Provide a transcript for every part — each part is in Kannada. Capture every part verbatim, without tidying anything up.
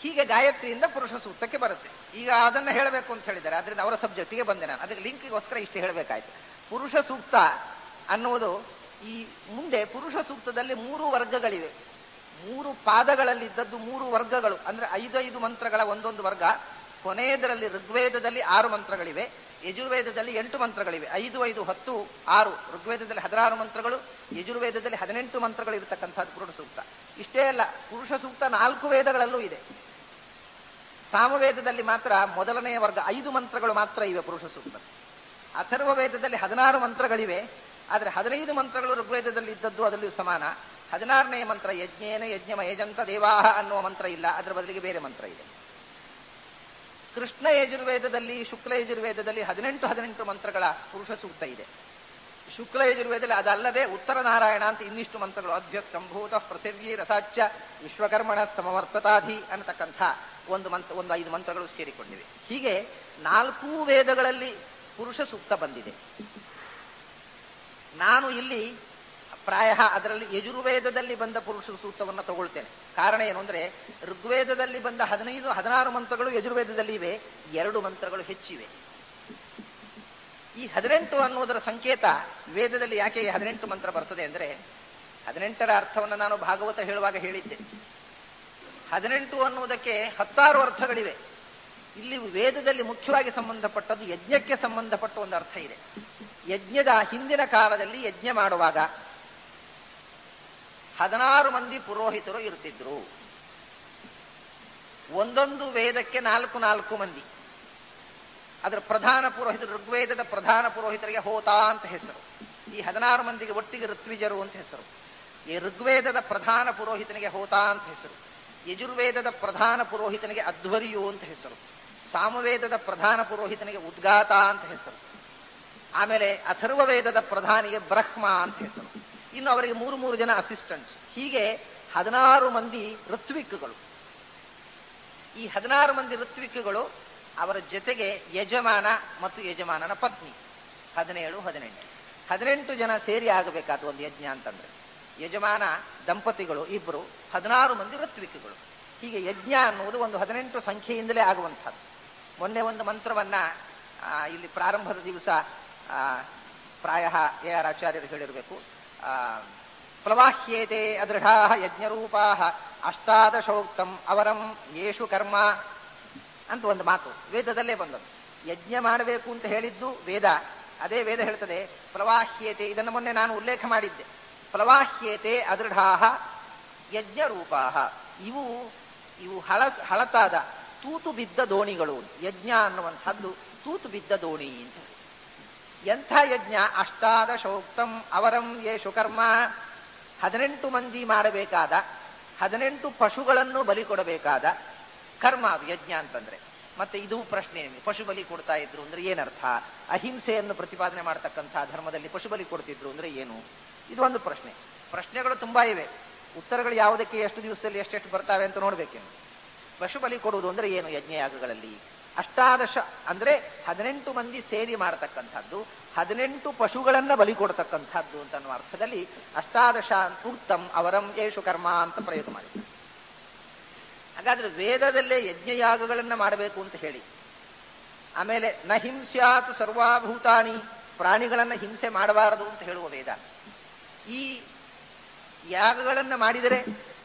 ಹೀಗೆ ಗಾಯತ್ರಿಯಿಂದ ಪುರುಷ ಸೂಕ್ತಕ್ಕೆ ಬರುತ್ತೆ. ಈಗ ಅದನ್ನ ಹೇಳಬೇಕು ಅಂತ ಹೇಳಿದ್ದಾರೆ, ಅದರಿಂದ ಅವರ ಸಬ್ಜೆಕ್ಟಿಗೆ ಬಂದೆ ನಾನು. ಅದಕ್ಕೆ ಲಿಂಕಿಗೋಸ್ಕರ ಇಷ್ಟು ಹೇಳಬೇಕಾಯ್ತು. ಪುರುಷ ಸೂಕ್ತ ಅನ್ನುವುದು ಈ ಮುಂದೆ ಪುರುಷ ಸೂಕ್ತದಲ್ಲಿ ಮೂರು ವರ್ಗಗಳಿವೆ. ಮೂರು ಪಾದಗಳಲ್ಲಿ ಇದ್ದದ್ದು ಮೂರು ವರ್ಗಗಳು, ಅಂದ್ರೆ ಐದೈದು ಮಂತ್ರಗಳ ಒಂದೊಂದು ವರ್ಗ. ಕೊನೆಯದರಲ್ಲಿ ಋಗ್ವೇದದಲ್ಲಿ ಆರು ಮಂತ್ರಗಳಿವೆ, ಯಜುರ್ವೇದದಲ್ಲಿ ಎಂಟು ಮಂತ್ರಗಳಿವೆ. ಐದು ಐದು ಹತ್ತು ಆರು. ಋಗ್ವೇದದಲ್ಲಿ ಹದಿನಾರು ಮಂತ್ರಗಳು, ಯಜುರ್ವೇದದಲ್ಲಿ ಹದಿನೆಂಟು ಮಂತ್ರಗಳು ಇರತಕ್ಕಂಥದ್ದು ಪುರುಷ ಸೂಕ್ತ. ಇಷ್ಟೇ ಅಲ್ಲ, ಪುರುಷ ಸೂಕ್ತ ನಾಲ್ಕು ವೇದಗಳಲ್ಲೂ ಇದೆ. ಸಾಮವೇದದಲ್ಲಿ ಮಾತ್ರ ಮೊದಲನೆಯ ವರ್ಗ ಐದು ಮಂತ್ರಗಳು ಮಾತ್ರ ಇವೆ ಪುರುಷ ಸೂಕ್ತ. ಅಥರ್ವ ವೇದದಲ್ಲಿ ಹದಿನಾರು ಮಂತ್ರಗಳಿವೆ, ಆದರೆ ಹದಿನೈದು ಮಂತ್ರಗಳು ಋಗ್ವೇದದಲ್ಲಿ ಇದ್ದದ್ದು ಅದರಲ್ಲಿಯೂ ಸಮಾನ. ಹದಿನಾರನೆಯ ಮಂತ್ರ ಯಜ್ಞೇನ ಯಜ್ಞಮ ಯಜಂತ ದೇವಾಹ ಅನ್ನುವ ಮಂತ್ರ ಇಲ್ಲ, ಅದರ ಬದಲಿಗೆ ಬೇರೆ ಮಂತ್ರ ಇದೆ. ಕೃಷ್ಣ ಯಜುರ್ವೇದದಲ್ಲಿ ಶುಕ್ಲ ಯಜುರ್ವೇದದಲ್ಲಿ ಹದಿನೆಂಟು ಹದಿನೆಂಟು ಮಂತ್ರಗಳ ಪುರುಷ ಸೂಕ್ತ ಇದೆ. ಶುಕ್ಲ ಯಜುರ್ವೇದದಲ್ಲಿ ಅದಲ್ಲದೆ ಉತ್ತರ ನಾರಾಯಣ ಅಂತ ಇನ್ನಿಷ್ಟು ಮಂತ್ರಗಳು, ಅಧ್ಯ ಸಂಭೂತ ಪೃಥಿವ್ಯ ರಸಾಚ್ಯ ವಿಶ್ವಕರ್ಮಣ ಸಮವರ್ತತಾಧಿ ಅನ್ನತಕ್ಕಂಥ ಒಂದು ಮಂತ್ರ ಒಂದು ಐದು ಮಂತ್ರಗಳು ಸೇರಿಕೊಂಡಿವೆ. ಹೀಗೆ ನಾಲ್ಕೂ ವೇದಗಳಲ್ಲಿ ಪುರುಷ ಸೂಕ್ತ ಬಂದಿದೆ. ನಾನು ಇಲ್ಲಿ ಪ್ರಾಯ ಅದರಲ್ಲಿ ಯಜುರ್ವೇದದಲ್ಲಿ ಬಂದ ಪುರುಷ ಸೂಕ್ತವನ್ನು ತಗೊಳ್ತೇನೆ. ಕಾರಣ ಏನು ಅಂದ್ರೆ ಋಗ್ವೇದದಲ್ಲಿ ಬಂದ ಹದಿನೈದು ಹದಿನಾರು ಮಂತ್ರಗಳು ಯಜುರ್ವೇದದಲ್ಲಿ ಇವೆ, ಎರಡು ಮಂತ್ರಗಳು ಹೆಚ್ಚಿವೆ. ಈ ಹದಿನೆಂಟು ಅನ್ನುವುದರ ಸಂಕೇತ ವೇದದಲ್ಲಿ ಯಾಕೆ ಹದಿನೆಂಟು ಮಂತ್ರ ಬರ್ತದೆ ಅಂದ್ರೆ, ಹದಿನೆಂಟರ ಅರ್ಥವನ್ನು ನಾನು ಭಾಗವತ ಹೇಳುವಾಗ ಹೇಳಿದ್ದೆ. ಹದಿನೆಂಟು ಅನ್ನುವುದಕ್ಕೆ ಹತ್ತಾರು ಅರ್ಥಗಳಿವೆ. ಇಲ್ಲಿ ವೇದದಲ್ಲಿ ಮುಖ್ಯವಾಗಿ ಸಂಬಂಧಪಟ್ಟದ್ದು ಯಜ್ಞಕ್ಕೆ ಸಂಬಂಧಪಟ್ಟ ಒಂದು ಅರ್ಥ ಇದೆ. ಯಜ್ಞದ ಹಿಂದಿನ ಕಾಲದಲ್ಲಿ ಯಜ್ಞ ಮಾಡುವಾಗ ಹದಿನಾರು ಮಂದಿ ಪುರೋಹಿತರು ಇರುತ್ತಿದ್ರು. ಒಂದೊಂದು ವೇದಕ್ಕೆ ನಾಲ್ಕು ನಾಲ್ಕು ಮಂದಿ. ಅದರ ಪ್ರಧಾನ ಪುರೋಹಿತರು, ಋಗ್ವೇದದ ಪ್ರಧಾನ ಪುರೋಹಿತರಿಗೆ ಹೋತಾ ಅಂತ ಹೆಸರು. ಈ ಹದಿನಾರು ಮಂದಿಗೆ ಒಟ್ಟಿಗೆ ಋತ್ವಿಜರು ಅಂತ ಹೆಸರು. ಈ ಋಗ್ವೇದದ ಪ್ರಧಾನ ಪುರೋಹಿತನಿಗೆ ಹೋತಾ ಅಂತ ಹೆಸರು. ಯಜುರ್ವೇದದ ಪ್ರಧಾನ ಪುರೋಹಿತನಿಗೆ ಅಧ್ವರ್ಯು ಅಂತ ಹೆಸರು. ಸಾಮವೇದದ ಪ್ರಧಾನ ಪುರೋಹಿತನಿಗೆ ಉದ್ಗಾತ ಅಂತ ಹೆಸರು. ಆಮೇಲೆ ಅಥರ್ವ ವೇದದ ಪ್ರಧಾನಿಗೆ ಬ್ರಹ್ಮ ಅಂತ ಹೆಸರು. ಇನ್ನು ಅವರಿಗೆ ಮೂರು ಮೂರು ಜನ ಅಸಿಸ್ಟೆಂಟ್ಸ್. ಹೀಗೆ ಹದಿನಾರು ಮಂದಿ ಋತ್ವಿಕ್ಗಳು. ಈ ಹದಿನಾರು ಮಂದಿ ಋತ್ವಿಕ್ಗಳು, ಅವರ ಜೊತೆಗೆ ಯಜಮಾನ ಮತ್ತು ಯಜಮಾನನ ಪತ್ನಿ, ಹದಿನೇಳು ಹದಿನೆಂಟು ಹದಿನೆಂಟು ಜನ ಸೇರಿ ಆಗಬೇಕಾದ ಒಂದು ಯಜ್ಞ ಅಂತಂದ್ರೆ. ಯಜಮಾನ ದಂಪತಿಗಳು ಇಬ್ಬರು, ಹದಿನಾರು ಮಂದಿ ಋತ್ವಿಕ್ಗಳು. ಹೀಗೆ ಯಜ್ಞ ಅನ್ನುವುದು ಒಂದು ಹದಿನೆಂಟು ಸಂಖ್ಯೆಯಿಂದಲೇ ಆಗುವಂಥದ್ದು. ಮೊನ್ನೆ ಒಂದು ಮಂತ್ರವನ್ನ ಇಲ್ಲಿ ಪ್ರಾರಂಭದ ದಿವಸ ಪ್ರಾಯ ಎ ಆರ್ ಆಚಾರ್ಯರು ಹೇಳಿರಬೇಕು. ಪ್ಲವಾಹ್ಯೇತೆ ಅದೃಢಾ ಯಜ್ಞರೂಪಾ ಅಷ್ಟಾದಶೋಕ್ತಂ ಅವರಂ ಯೇಷು ಕರ್ಮ ಅಂತ ಒಂದು ಮಾತು ವೇದದಲ್ಲೇ ಬಂದದ್ದು. ಯಜ್ಞ ಮಾಡಬೇಕು ಅಂತ ಹೇಳಿದ್ದು ವೇದ. ಅದೇ ವೇದ ಹೇಳ್ತದೆ ಪ್ಲವಾಹ್ಯೇತೆ. ಇದನ್ನು ಮೊನ್ನೆ ನಾನು ಉಲ್ಲೇಖ ಮಾಡಿದ್ದೆ. ಪ್ಲವಾಹ್ಯೇತೆ ಅದೃಢಾ ಯಜ್ಞರೂಪಾ. ಇವು ಇವು ಹಳ ಹಳತಾದ ತೂತು ಬಿದ್ದ ದೋಣಿಗಳು. ಯಜ್ಞ ಅನ್ನುವಂಥದ್ದು ತೂತು ಬಿದ್ದ ದೋಣಿ ಅಂತ. ಎಂಥ ಯಜ್ಞ? ಅಷ್ಟಾದಶೋಕ್ತಂ ಅವರಂ ಯೇಷು ಕರ್ಮ. ಹದಿನೆಂಟು ಮಂದಿ ಮಾಡಬೇಕಾದ, ಹದಿನೆಂಟು ಪಶುಗಳನ್ನು ಬಲಿ ಕೊಡಬೇಕಾದ ಕರ್ಮ ಅದು ಯಜ್ಞ ಅಂತಂದ್ರೆ. ಮತ್ತೆ ಇದು ಪ್ರಶ್ನೆ, ಪಶು ಬಲಿ ಕೊಡ್ತಾ ಇದ್ರು ಅಂದ್ರೆ ಏನರ್ಥ? ಅಹಿಂಸೆಯನ್ನು ಪ್ರತಿಪಾದನೆ ಮಾಡತಕ್ಕಂಥ ಧರ್ಮದಲ್ಲಿ ಪಶು ಬಲಿ ಕೊಡ್ತಿದ್ರು ಅಂದ್ರೆ ಏನು? ಇದು ಒಂದು ಪ್ರಶ್ನೆ. ಪ್ರಶ್ನೆಗಳು ತುಂಬಾ ಇವೆ, ಉತ್ತರಗಳು ಯಾವುದಕ್ಕೆ ಎಷ್ಟು ದಿವಸದಲ್ಲಿ ಎಷ್ಟೆಷ್ಟು ಬರ್ತಾವೆ ಅಂತ ನೋಡ್ಬೇಕೇನು. ಪಶು ಬಲಿ ಕೊಡುವುದು ಅಂದ್ರೆ ಏನು ಯಜ್ಞಯಾಗಗಳಲ್ಲಿ? ಅಷ್ಟಾದಶ ಅಂದ್ರೆ ಹದಿನೆಂಟು ಮಂದಿ ಸೇರಿ ಮಾಡತಕ್ಕಂಥದ್ದು, ಹದಿನೆಂಟು ಪಶುಗಳನ್ನ ಬಲಿ ಕೊಡ್ತಕ್ಕಂಥದ್ದು ಅಂತ ಅನ್ನುವ ಅರ್ಥದಲ್ಲಿ ಅಷ್ಟಾದಶ ಉಕ್ತಂ ಅವರಂ ಯೇಷು ಕರ್ಮ ಅಂತ ಪ್ರಯೋಗ ಮಾಡಿದ್ದಾರೆ. ಹಾಗಾದ್ರೆ ವೇದದಲ್ಲೇ ಯಜ್ಞಯಾಗಗಳನ್ನ ಮಾಡಬೇಕು ಅಂತ ಹೇಳಿ, ಆಮೇಲೆ ನ ಹಿಂಸ್ಯಾತ್ ಸರ್ವಾಭೂತಾನಿ, ಪ್ರಾಣಿಗಳನ್ನ ಹಿಂಸೆ ಮಾಡಬಾರದು ಅಂತ ಹೇಳುವ ವೇದ. ಈ ಯಾಗಗಳನ್ನ ಮಾಡಿದರೆ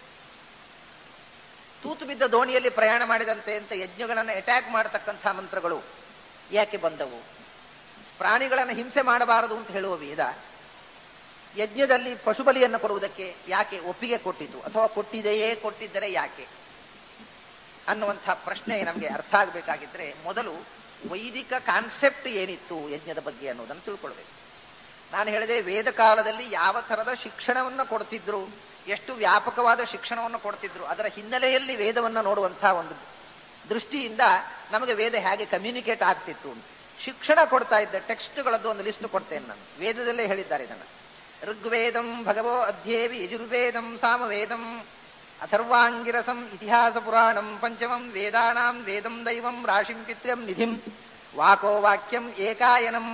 ತೂತು ಬಿದ್ದ ದೋಣಿಯಲ್ಲಿ ಪ್ರಯಾಣ ಮಾಡಿದಂತೆ ಅಂತ ಯಜ್ಞಗಳನ್ನು ಅಟ್ಯಾಕ್ ಮಾಡತಕ್ಕಂಥ ಮಂತ್ರಗಳು ಯಾಕೆ ಬಂದವು? ಪ್ರಾಣಿಗಳನ್ನು ಹಿಂಸೆ ಮಾಡಬಾರದು ಅಂತ ಹೇಳುವ ವೇದ ಯಜ್ಞದಲ್ಲಿ ಪಶುಬಲಿಯನ್ನು ಕೊಡುವುದಕ್ಕೆ ಯಾಕೆ ಒಪ್ಪಿಗೆ ಕೊಟ್ಟಿತು, ಅಥವಾ ಕೊಟ್ಟಿದೆಯೇ, ಕೊಟ್ಟಿದ್ದರೆ ಯಾಕೆ ಅನ್ನುವಂಥ ಪ್ರಶ್ನೆ ನಮಗೆ ಅರ್ಥ ಆಗಬೇಕಾಗಿದ್ರೆ ಮೊದಲು ವೈದಿಕ ಕಾನ್ಸೆಪ್ಟ್ ಏನಿತ್ತು ಯಜ್ಞದ ಬಗ್ಗೆ ಅನ್ನೋದನ್ನು ತಿಳ್ಕೊಳ್ಬೇಕು. ನಾನು ಹೇಳಿದೆ ವೇದ ಕಾಲದಲ್ಲಿ ಯಾವ ಥರದ ಶಿಕ್ಷಣವನ್ನು ಕೊಡ್ತಿದ್ರು, ಎಷ್ಟು ವ್ಯಾಪಕವಾದ ಶಿಕ್ಷಣವನ್ನು ಕೊಡ್ತಿದ್ರು, ಅದರ ಹಿನ್ನೆಲೆಯಲ್ಲಿ ವೇದವನ್ನು ನೋಡುವಂತಹ ಒಂದು ದೃಷ್ಟಿಯಿಂದ ನಮಗೆ ವೇದ ಹೇಗೆ ಕಮ್ಯುನಿಕೇಟ್ ಆಗ್ತಿತ್ತು ಅಂತ. ಶಿಕ್ಷಣ ಕೊಡ್ತಾ ಇದ್ದ ಟೆಕ್ಸ್ಟ್ಗಳದ್ದು ಒಂದು ಲಿಸ್ಟ್ ಕೊಡ್ತೇನೆ ನಾನು. ವೇದದಲ್ಲೇ ಹೇಳಿದ್ದಾರೆ ಇದನ್ನು. ಋಗ್ವೇದಂ ಭಗವೋ ಅಧ್ಯೇವಿ, ಯಜುರ್ವೇದಂ ಸಾಮವೇದಂ, ಅಥರ್ವಾಂಗಿರಸಂ ಇತಿಹಾಸ ಪುರಾಣಂ, ಪಂಚಮಂ ವೇದಾನಾಂ ವೇದಂ ದೈವಂ ರಾಶಿಂ ಪಿತ್ರ್ಯಂ ನಿಧಿಂ, ವಾಕೋ ವಾಕ್ಯಂ ಏಕಾಯನಂ.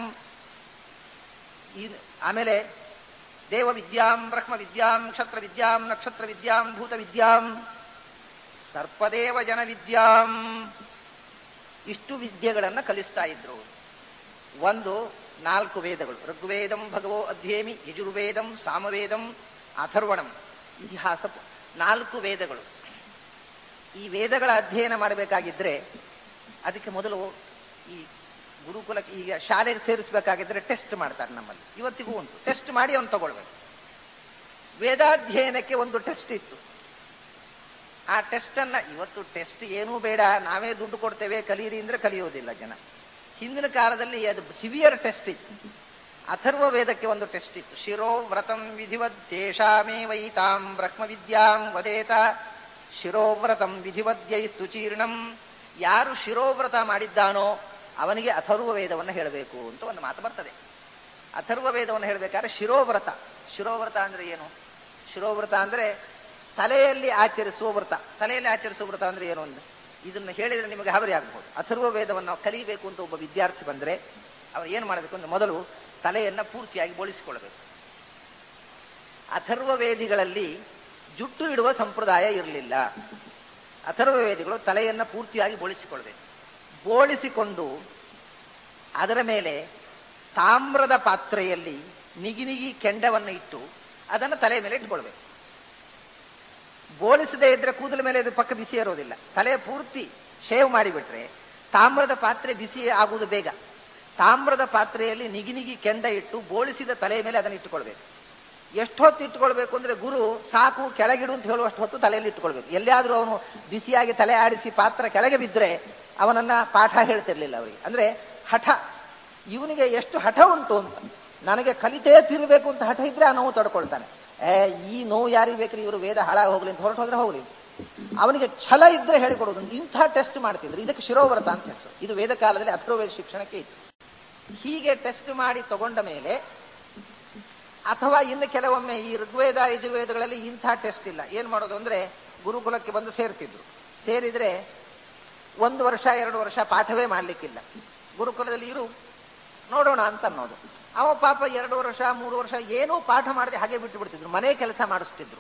ಈ ಆಮೇಲೆ ದೇವ ವಿದ್ಯಾಂ ಬ್ರಹ್ಮ ವಿದ್ಯಾಂ ಕ್ಷತ್ರ ವಿದ್ಯಾಂ ನಕ್ಷತ್ರ ವಿದ್ಯಾಂ ಭೂತ ವಿದ್ಯಾಂ ಸರ್ಪದೇವ ಜನ ವಿದ್ಯಾಂ. ಇಷ್ಟು ವಿದ್ಯೆಗಳನ್ನ ಕಲಿಸ್ತಾ ಇದ್ರು. ಒಂದು ನಾಲ್ಕು ವೇದಗಳು, ಋಗ್ವೇದಂ ಭಗವೋ ಅಧ್ಯೇಮಿ, ಯಜುರ್ವೇದಂ ಸಾಮವೇದಂ ಅಥರ್ವಣಂ, ಇತಿಹಾಸ, ನಾಲ್ಕು ವೇದಗಳು. ಈ ವೇದಗಳ ಅಧ್ಯಯನ ಮಾಡಬೇಕಾಗಿದ್ರೆ ಅದಕ್ಕೆ ಮೊದಲು ಈ ಗುರುಕುಲ, ಈಗ ಶಾಲೆಗೆ ಸೇರಿಸಬೇಕಾಗಿದ್ರೆ ಟೆಸ್ಟ್ ಮಾಡ್ತಾರೆ ನಮ್ಮಲ್ಲಿ, ಇವತ್ತಿಗೂ ಉಂಟು. ಟೆಸ್ಟ್ ಮಾಡಿ ಅವನು ತಗೊಳ್ಬೇಕು. ವೇದಾಧ್ಯಯನಕ್ಕೆ ಒಂದು ಟೆಸ್ಟ್ ಇತ್ತು. ಆ ಟೆಸ್ಟ್ ಅನ್ನ, ಇವತ್ತು ಟೆಸ್ಟ್ ಏನೂ ಬೇಡ, ನಾವೇ ದುಡ್ಡು ಕೊಡ್ತೇವೆ ಕಲೀರಿ ಅಂದ್ರೆ ಕಲಿಯೋದಿಲ್ಲ ಜನ. ಹಿಂದಿನ ಕಾಲದಲ್ಲಿ ಅದು ಸಿವಿಯರ್ ಟೆಸ್ಟ್ ಇತ್ತು. ಅಥರ್ವ ವೇದಕ್ಕೆ ಒಂದು ಟೆಸ್ಟ್ ಇತ್ತು. ಶಿರೋ ವ್ರತಂ ವಿಧಿವದ್ ತೇಷಾಮೇ ವೈತಾಂ ಬ್ರಹ್ಮವಿದ್ಯಾಂ ವದೇತ ಶಿರೋವ್ರತಂ ವಿಧಿವದ್ಯೈಸ್ತು ಚೀರ್ಣಂ. ಯಾರು ಶಿರೋವ್ರತ ಮಾಡಿದ್ದಾನೋ ಅವನಿಗೆ ಅಥರ್ವ ವೇದವನ್ನು ಹೇಳಬೇಕು ಅಂತ ಒಂದು ಮಾತು ಬರ್ತದೆ. ಅಥರ್ವ ವೇದವನ್ನು ಹೇಳಬೇಕಾದ್ರೆ ಶಿರೋವ್ರತ, ಶಿರೋವ್ರತ ಅಂದ್ರೆ ಏನು? ಶಿರೋವ್ರತ ಅಂದ್ರೆ ತಲೆಯಲ್ಲಿ ಆಚರಿಸುವ ವ್ರತ. ತಲೆಯಲ್ಲಿ ಆಚರಿಸುವ ವ್ರತ ಅಂದ್ರೆ ಏನು ಅಂದ್ರೆ, ಇದನ್ನು ಹೇಳಿದ್ರೆ ನಿಮಗೆ ಹಬರಿ ಆಗ್ಬಹುದು. ಅಥರ್ವ ವೇದವನ್ನು ನಾವು ಕಲಿಬೇಕು ಅಂತ ಒಬ್ಬ ವಿದ್ಯಾರ್ಥಿ ಬಂದ್ರೆ ಅವ ಏನು ಮಾಡಬೇಕು ಅಂದ್ರೆ ಮೊದಲು ತಲೆಯನ್ನ ಪೂರ್ತಿಯಾಗಿ ಬೋಳಿಸಿಕೊಳ್ಬೇಕು. ಅಥರ್ವ ವೇದಿಗಳಲ್ಲಿ ಜುಟ್ಟು ಇಡುವ ಸಂಪ್ರದಾಯ ಇರಲಿಲ್ಲ. ಅಥರ್ವ ವೇದಿಗಳು ತಲೆಯನ್ನ ಪೂರ್ತಿಯಾಗಿ ಬೋಳಿಸಿಕೊಳ್ಬೇಕು. ಬೋಳಿಸಿಕೊಂಡು ಅದರ ಮೇಲೆ ತಾಮ್ರದ ಪಾತ್ರೆಯಲ್ಲಿ ನಿಗಿ ನಿಗಿ ಕೆಂಡವನ್ನು ಇಟ್ಟು ಅದನ್ನು ತಲೆಯ ಮೇಲೆ ಇಟ್ಕೊಳ್ಬೇಕು. ಬೋಳಿಸದೇ ಇದ್ರೆ ಕೂದಲ ಮೇಲೆ ಅದು ಪಕ್ಕ ಬಿಸಿ ಇರೋದಿಲ್ಲ. ತಲೆ ಪೂರ್ತಿ ಶೇವ್ ಮಾಡಿಬಿಟ್ರೆ ತಾಮ್ರದ ಪಾತ್ರೆ ಬಿಸಿ ಆಗುವುದು ಬೇಗ. ತಾಮ್ರದ ಪಾತ್ರೆಯಲ್ಲಿ ನಿಗಿ ನಿಗಿ ಕೆಂಡ ಇಟ್ಟು ಬೋಳಿಸಿದ ತಲೆಯ ಮೇಲೆ ಅದನ್ನು ಇಟ್ಟುಕೊಳ್ಬೇಕು. ಎಷ್ಟು ಹೊತ್ತು ಇಟ್ಕೊಳ್ಬೇಕು ಅಂದ್ರೆ, ಗುರು ಸಾಕು ಕೆಳಗಿಡು ಅಂತ ಹೇಳುವಷ್ಟು ಹೊತ್ತು ತಲೆಯಲ್ಲಿ ಇಟ್ಕೊಳ್ಬೇಕು. ಎಲ್ಲಿಯಾದ್ರೂ ಅವನು ಬಿಸಿಯಾಗಿ ತಲೆ ಆಡಿಸಿ ಪಾತ್ರ ಕೆಳಗೆ ಬಿದ್ದರೆ ಅವನನ್ನ ಪಾಠ ಹೇಳ್ತಿರ್ಲಿಲ್ಲ ಅವರಿಗೆ. ಅಂದ್ರೆ ಹಠ, ಇವನಿಗೆ ಎಷ್ಟು ಹಠ ಉಂಟು ಅಂತ. ನನಗೆ ಕಲಿತೇ ತಿರ್ಬೇಕು ಅಂತ ಹಠ ಇದ್ರೆ ಆ ನೋವು ತಡ್ಕೊಳ್ತಾನೆ. ಏ ಈ ನೋವು ಯಾರಿಗೆ ಬೇಕ್ರಿ, ಇವರು ವೇದ ಹಾಳಾಗಿ ಹೋಗ್ಲಿ ಅಂತ ಹೊರಟು ಹೋದ್ರೆ ಹೋಗ್ಲಿ. ಅವನಿಗೆ ಛಲ ಇದ್ರೆ ಹೇಳಿಕೊಡೋದು. ಇಂಥ ಟೆಸ್ಟ್ ಮಾಡ್ತಿದ್ರು. ಇದಕ್ಕೆ ಶಿರೋವ್ರತ ಅಂತ ಹೆಸರು. ಇದು ವೇದ ಕಾಲದಲ್ಲಿ ಅಥರ್ವವೇದ ಶಿಕ್ಷಣಕ್ಕೆ ಇತ್ತು. ಹೀಗೆ ಟೆಸ್ಟ್ ಮಾಡಿ ತಗೊಂಡ ಮೇಲೆ, ಅಥವಾ ಇನ್ನು ಕೆಲವೊಮ್ಮೆ ಈ ಋಗ್ವೇದ ಯಜುರ್ವೇದಗಳಲ್ಲಿ ಇಂಥ ಟೆಸ್ಟ್ ಇಲ್ಲ, ಏನ್ ಮಾಡೋದು ಅಂದ್ರೆ ಗುರುಕುಲಕ್ಕೆ ಬಂದು ಸೇರ್ತಿದ್ರು. ಸೇರಿದ್ರೆ ಒಂದು ವರ್ಷ ಎರಡು ವರ್ಷ ಪಾಠವೇ ಮಾಡ್ಲಿಕ್ಕಿಲ್ಲ. ಗುರುಕುಲದಲ್ಲಿ ಇರು ನೋಡೋಣ ಅಂತ ಅನ್ನೋದು. ಅವ ಪಾಪ ಎರಡು ವರ್ಷ ಮೂರು ವರ್ಷ ಏನೂ ಪಾಠ ಮಾಡದೆ ಹಾಗೆ ಬಿಟ್ಟು ಬಿಡ್ತಿದ್ರು. ಮನೆ ಕೆಲಸ ಮಾಡಿಸ್ತಿದ್ರು.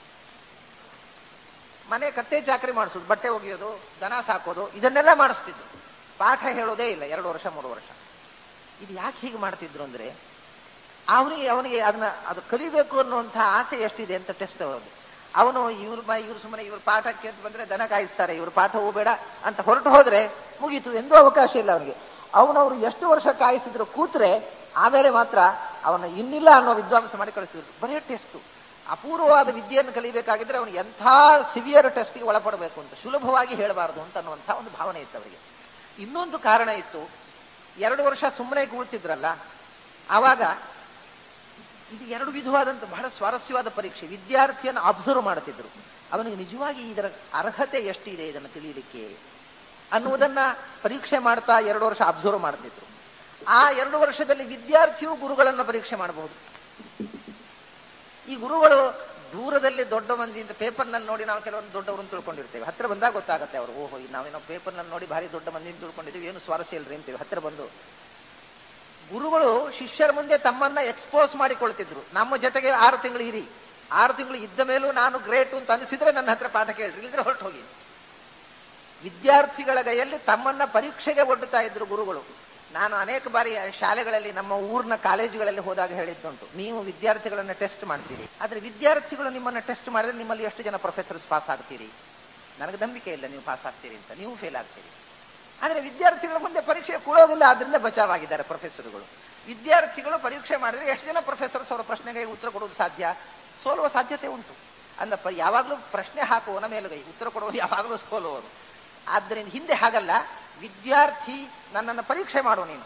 ಮನೆ ಕತ್ತೆ ಚಾಕರಿ ಮಾಡಿಸೋದು, ಬಟ್ಟೆ ಒಗೆಯೋದು, ದನ ಸಾಕೋದು, ಇದನ್ನೆಲ್ಲ ಮಾಡಿಸ್ತಿದ್ರು. ಪಾಠ ಹೇಳೋದೇ ಇಲ್ಲ ಎರಡು ವರ್ಷ ಮೂರು ವರ್ಷ. ಇದು ಯಾಕೆ ಹೀಗೆ ಮಾಡ್ತಿದ್ರು ಅಂದ್ರೆ, ಅವನಿಗೆ ಅವನಿಗೆ ಅದನ್ನ ಅದು ಕಲಿಬೇಕು ಅನ್ನುವಂಥ ಆಸೆ ಎಷ್ಟಿದೆ ಅಂತ ಟೆಸ್ಟ್ ಅವನು. ಅವನು ಇವ್ರ ಇವ್ರು ಸುಮ್ಮನೆ ಇವ್ರ ಪಾಠಕ್ಕೆ ಅಂತ ಬಂದ್ರೆ ದನ ಕಾಯಿಸ್ತಾರೆ, ಇವ್ರ ಪಾಠ ಹೋಗಬೇಡ ಅಂತ ಹೊರಟು ಹೋದ್ರೆ ಮುಗೀತು, ಎಂದೂ ಅವಕಾಶ ಇಲ್ಲ ಅವನಿಗೆ. ಅವನವರು ಎಷ್ಟು ವರ್ಷ ಕಾಯಿಸಿದ್ರು ಕೂತ್ರೆ ಆಮೇಲೆ ಮಾತ್ರ ಅವನ ಇನ್ನಿಲ್ಲ ಅನ್ನೋ ವಿದ್ವಾಂಸ ಮಾಡಿ ಕಳಿಸಿದ್ರು. ಬರೇ ಟೆಸ್ಟು. ಅಪೂರ್ವವಾದ ವಿದ್ಯೆಯನ್ನು ಕಲಿಬೇಕಾಗಿದ್ರೆ ಅವನು ಎಂಥ ಸಿವಿಯರ್ ಟೆಸ್ಟ್ಗೆ ಒಳಪಡಬೇಕು ಅಂತ, ಸುಲಭವಾಗಿ ಹೇಳಬಾರದು ಅಂತ ಅನ್ನುವಂಥ ಒಂದು ಭಾವನೆ ಇತ್ತು ಅವರಿಗೆ. ಇನ್ನೊಂದು ಕಾರಣ ಇತ್ತು. ಎರಡು ವರ್ಷ ಸುಮ್ಮನೆ ಕೂಳ್ತಿದ್ರಲ್ಲ, ಆವಾಗ ಇದು ಎರಡು ವಿಧವಾದಂತ ಬಹಳ ಸ್ವಾರಸ್ಯವಾದ ಪರೀಕ್ಷೆ. ವಿದ್ಯಾರ್ಥಿಯನ್ನು ಅಬ್ಸರ್ವ್ ಮಾಡುತ್ತಿದ್ರು. ಅವನಿಗೆ ನಿಜವಾಗಿ ಇದರ ಅರ್ಹತೆ ಎಷ್ಟಿದೆ ಇದನ್ನು ತಿಳಿಯಲಿಕ್ಕೆ ಅನ್ನುವುದನ್ನ ಪರೀಕ್ಷೆ ಮಾಡ್ತಾ ಎರಡು ವರ್ಷ ಅಬ್ಸರ್ವ್ ಮಾಡ್ತಿದ್ರು. ಆ ಎರಡು ವರ್ಷದಲ್ಲಿ ವಿದ್ಯಾರ್ಥಿಯು ಗುರುಗಳನ್ನ ಪರೀಕ್ಷೆ ಮಾಡಬಹುದು. ಈ ಗುರುಗಳು ದೂರದಲ್ಲಿ ದೊಡ್ಡ ಮಂದಿ ಅಂತ ಪೇಪರ್ನಲ್ಲಿ ನೋಡಿ ನಾವು ಕೆಲವೊಂದು ದೊಡ್ಡವರನ್ನು ತಿಳ್ಕೊಂಡಿರ್ತೇವೆ. ಹತ್ರ ಬಂದಾಗ ಗೊತ್ತಾಗುತ್ತೆ ಅವರು, ಓಹೋ ನಾವೇನೋ ಪೇಪರ್ನಲ್ಲಿ ನೋಡಿ ಭಾರಿ ದೊಡ್ಡ ಮಂದಿನ ತಿಳ್ಕೊಂಡಿದ್ದೀವಿ, ಏನು ಸ್ವಾರಸ್ಯ ಇಲ್ರಿ ಅಂತೇವೆ. ಹತ್ರ ಬಂದು ಗುರುಗಳು ಶಿಷ್ಯರ ಮುಂದೆ ತಮ್ಮನ್ನ ಎಕ್ಸ್ಪೋಸ್ ಮಾಡಿಕೊಳ್ತಿದ್ರು. ನಮ್ಮ ಜೊತೆಗೆ ಆರು ತಿಂಗಳು ಇರಿ, ಆರು ತಿಂಗಳು ಇದ್ದ ಮೇಲೂ ನಾನು ಗ್ರೇಟ್ ಅಂತ ಅನಿಸಿದ್ರೆ ನನ್ನ ಹತ್ರ ಪಾಠ ಕೇಳ್ರಿ, ಇಲ್ಲದ್ರೆ ಹೊರಟು ಹೋಗಿ. ವಿದ್ಯಾರ್ಥಿಗಳ ಕೈಯಲ್ಲಿ ತಮ್ಮನ್ನ ಪರೀಕ್ಷೆಗೆ ಒಡ್ಡುತ್ತಾ ಇದ್ರು ಗುರುಗಳು. ನಾನು ಅನೇಕ ಬಾರಿ ಶಾಲೆಗಳಲ್ಲಿ ನಮ್ಮ ಊರಿನ ಕಾಲೇಜುಗಳಲ್ಲಿ ಹೋದಾಗ ಹೇಳಿದ್ದುಂಟು, ನೀವು ವಿದ್ಯಾರ್ಥಿಗಳನ್ನ ಟೆಸ್ಟ್ ಮಾಡ್ತೀರಿ, ಆದ್ರೆ ವಿದ್ಯಾರ್ಥಿಗಳು ನಿಮ್ಮನ್ನ ಟೆಸ್ಟ್ ಮಾಡಿದ್ರೆ ನಿಮ್ಮಲ್ಲಿ ಎಷ್ಟು ಜನ ಪ್ರೊಫೆಸರ್ಸ್ ಪಾಸ್ ಆಗ್ತೀರಿ? ನನಗೆ ನಂಬಿಕೆ ಇಲ್ಲ ನೀವು ಪಾಸ್ ಆಗ್ತೀರಿ ಅಂತ, ನೀವು ಫೇಲ್ ಆಗ್ತೀರಿ. ಆದ್ರೆ ವಿದ್ಯಾರ್ಥಿಗಳ ಮುಂದೆ ಪರೀಕ್ಷೆ ಕೂಡೋದಿಲ್ಲ, ಆದ್ರಿಂದ ಬಚಾವಾಗಿದ್ದಾರೆ ಪ್ರೊಫೆಸರ್ಗಳು. ವಿದ್ಯಾರ್ಥಿಗಳು ಪರೀಕ್ಷೆ ಮಾಡಿದ್ರೆ ಎಷ್ಟು ಜನ ಪ್ರೊಫೆಸರ್ಸ್ ಅವರ ಪ್ರಶ್ನೆಗೆ ಉತ್ತರ ಕೊಡೋದು ಸಾಧ್ಯ? ಸೋಲುವ ಸಾಧ್ಯತೆ ಉಂಟು. ಅಂದ ಯಾವಾಗಲೂ ಪ್ರಶ್ನೆ ಹಾಕುವನ ಮೇಲುಗೈ, ಉತ್ತರ ಕೊಡುವವರು ಯಾವಾಗಲೂ ಸೋಲುವರು. ಆದ್ದರಿಂದ ಹಿಂದೆ ಹಾಗಲ್ಲ, ವಿದ್ಯಾರ್ಥಿ ನನ್ನನ್ನು ಪರೀಕ್ಷೆ ಮಾಡುವ ನೀನು.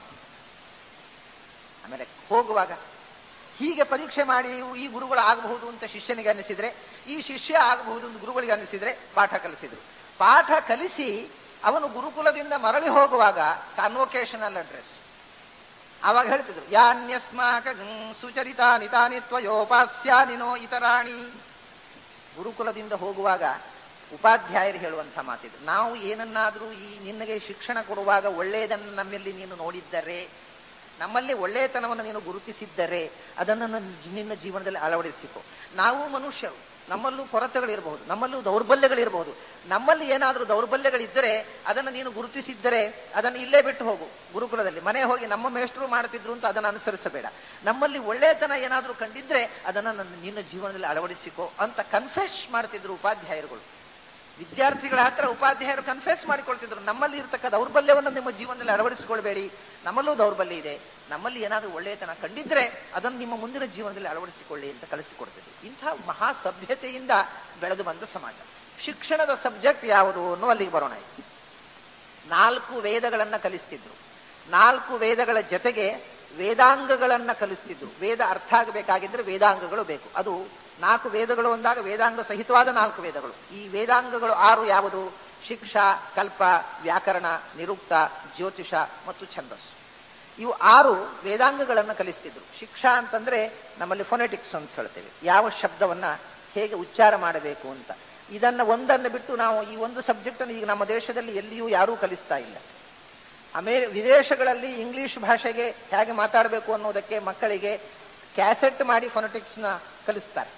ಆಮೇಲೆ ಹೋಗುವಾಗ ಹೀಗೆ ಪರೀಕ್ಷೆ ಮಾಡಿ ಈ ಗುರುಗಳು ಆಗಬಹುದು ಅಂತ ಶಿಷ್ಯನಿಗೆ ಅನ್ನಿಸಿದ್ರೆ, ಈ ಶಿಷ್ಯ ಆಗಬಹುದು ಅಂತ ಗುರುಗಳಿಗೆ ಅನ್ನಿಸಿದ್ರೆ ಪಾಠ ಕಲಿಸಿದ್ರು. ಪಾಠ ಕಲಿಸಿ ಅವನು ಗುರುಕುಲದಿಂದ ಮರಳಿ ಹೋಗುವಾಗ ಕನ್ವೊಕೇಶನಲ್ ಅಡ್ರೆಸ್ ಆವಾಗ ಹೇಳ್ತಿದ್ರು, ಯಾನ್ಯಸ್ಮಾಕ ಸುಚರಿತಾನಿ ತಾನಿ ತ್ವಯೋಪಾಸ್ಯಾನಿನೋ ಇತರಾಣಿ. ಗುರುಕುಲದಿಂದ ಹೋಗುವಾಗ ಉಪಾಧ್ಯಾಯರು ಹೇಳುವಂಥ ಮಾತಿದ್ರು, ನಾವು ಏನನ್ನಾದ್ರೂ ಈ ನಿನಗೆ ಶಿಕ್ಷಣ ಕೊಡುವಾಗ ಒಳ್ಳೆಯದನ್ನು ನಮ್ಮಲ್ಲಿ ನೀನು ನೋಡಿದ್ದರೆ, ನಮ್ಮಲ್ಲಿ ಒಳ್ಳೆಯತನವನ್ನು ನೀನು ಗುರುತಿಸಿದ್ದರೆ ಅದನ್ನು ನಿನ್ನ ಜೀವನದಲ್ಲಿ ಅಳವಡಿಸಿಕೊ. ನಾವು ಮನುಷ್ಯರು, ನಮ್ಮಲ್ಲೂ ಕೊರತೆಗಳಿರಬಹುದು, ನಮ್ಮಲ್ಲೂ ದೌರ್ಬಲ್ಯಗಳಿರಬಹುದು. ನಮ್ಮಲ್ಲಿ ಏನಾದರೂ ದೌರ್ಬಲ್ಯಗಳಿದ್ದರೆ ಅದನ್ನು ನೀನು ಗುರುತಿಸಿದ್ದರೆ ಅದನ್ನು ಇಲ್ಲೇ ಬಿಟ್ಟು ಹೋಗು. ಗುರುಕುಲದಲ್ಲಿ ಮನೆ ಹೋಗಿ ನಮ್ಮ ಮೇಷ್ಟ್ರು ಮಾಡ್ತಿದ್ರು ಅಂತ ಅದನ್ನು ಅನುಸರಿಸಬೇಡ. ನಮ್ಮಲ್ಲಿ ಒಳ್ಳೆತನ ಏನಾದರೂ ಕಂಡಿದ್ರೆ ಅದನ್ನು ನನ್ನ ನಿನ್ನ ಜೀವನದಲ್ಲಿ ಅಳವಡಿಸಿಕೋ ಅಂತ ಕನ್ಫೆಸ್ ಮಾಡ್ತಿದ್ರು ಉಪಾಧ್ಯಾಯರುಗಳು. ವಿದ್ಯಾರ್ಥಿಗಳ ಹತ್ರ ಉಪಾಧ್ಯಾಯರು ಕನ್ಫೆಸ್ ಮಾಡಿಕೊಳ್ತಿದ್ರು, ನಮ್ಮಲ್ಲಿ ಇರ್ತಕ್ಕ ದೌರ್ಬಲ್ಯವನ್ನು ನಿಮ್ಮ ಜೀವನದಲ್ಲಿ ಅಳವಡಿಸಿಕೊಳ್ಬೇಡಿ, ನಮ್ಮಲ್ಲೂ ದೌರ್ಬಲ್ಯ ಇದೆ, ನಮ್ಮಲ್ಲಿ ಏನಾದರೂ ಒಳ್ಳೆಯತನ ಕಂಡಿದ್ರೆ ಅದನ್ನು ನಿಮ್ಮ ಮುಂದಿನ ಜೀವನದಲ್ಲಿ ಅಳವಡಿಸಿಕೊಳ್ಳಿ ಅಂತ ಕಲಿಸಿಕೊಡ್ತಿದ್ರು. ಇಂಥ ಮಹಾ ಸಭ್ಯತೆಯಿಂದ ಬೆಳೆದು ಬಂದ ಸಮಾಜ. ಶಿಕ್ಷಣದ ಸಬ್ಜೆಕ್ಟ್ ಯಾವುದು ಅನ್ನೋ ಅಲ್ಲಿಗೆ ಬರೋಣ. ನಾಲ್ಕು ವೇದಗಳನ್ನ ಕಲಿಸ್ತಿದ್ರು. ನಾಲ್ಕು ವೇದಗಳ ಜೊತೆಗೆ ವೇದಾಂಗಗಳನ್ನ ಕಲಿಸ್ತಿದ್ರು. ವೇದ ಅರ್ಥ ಆಗಬೇಕಾಗಿದ್ರೆ ವೇದಾಂಗಗಳು ಬೇಕು. ಅದು ನಾಲ್ಕು ವೇದಗಳು ಅಂದಾಗ ವೇದಾಂಗ ಸಹಿತವಾದ ನಾಲ್ಕು ವೇದಗಳು. ಈ ವೇದಾಂಗಗಳು ಆರು ಯಾವುದು? ಶಿಕ್ಷಾ, ಕಲ್ಪ, ವ್ಯಾಕರಣ, ನಿರುಕ್ತ, ಜ್ಯೋತಿಷ ಮತ್ತು ಛಂದಸ್ಸು. ಇವು ಆರು ವೇದಾಂಗಗಳನ್ನು ಕಲಿಸ್ತಿದ್ರು. ಶಿಕ್ಷಾ ಅಂತಂದ್ರೆ ನಮ್ಮಲ್ಲಿ ಫೊನೆಟಿಕ್ಸ್ ಅಂತ ಹೇಳ್ತೇವೆ, ಯಾವ ಶಬ್ದವನ್ನ ಹೇಗೆ ಉಚ್ಚಾರ ಮಾಡಬೇಕು ಅಂತ. ಇದನ್ನ ಒಂದನ್ನು ಬಿಟ್ಟು ನಾವು ಈ ಒಂದು ಸಬ್ಜೆಕ್ಟ್ ಅನ್ನು ಈಗ ನಮ್ಮ ದೇಶದಲ್ಲಿ ಎಲ್ಲಿಯೂ ಯಾರೂ ಕಲಿಸ್ತಾ ಇಲ್ಲ. ಅಮೇ ವಿದೇಶಗಳಲ್ಲಿ ಇಂಗ್ಲಿಷ್ ಭಾಷೆಗೆ ಹೇಗೆ ಮಾತಾಡಬೇಕು ಅನ್ನೋದಕ್ಕೆ ಮಕ್ಕಳಿಗೆ ಕ್ಯಾಸೆಟ್ ಮಾಡಿ ಫೊನೆಟಿಕ್ಸ್ನ ಕಲಿಸ್ತಾರೆ.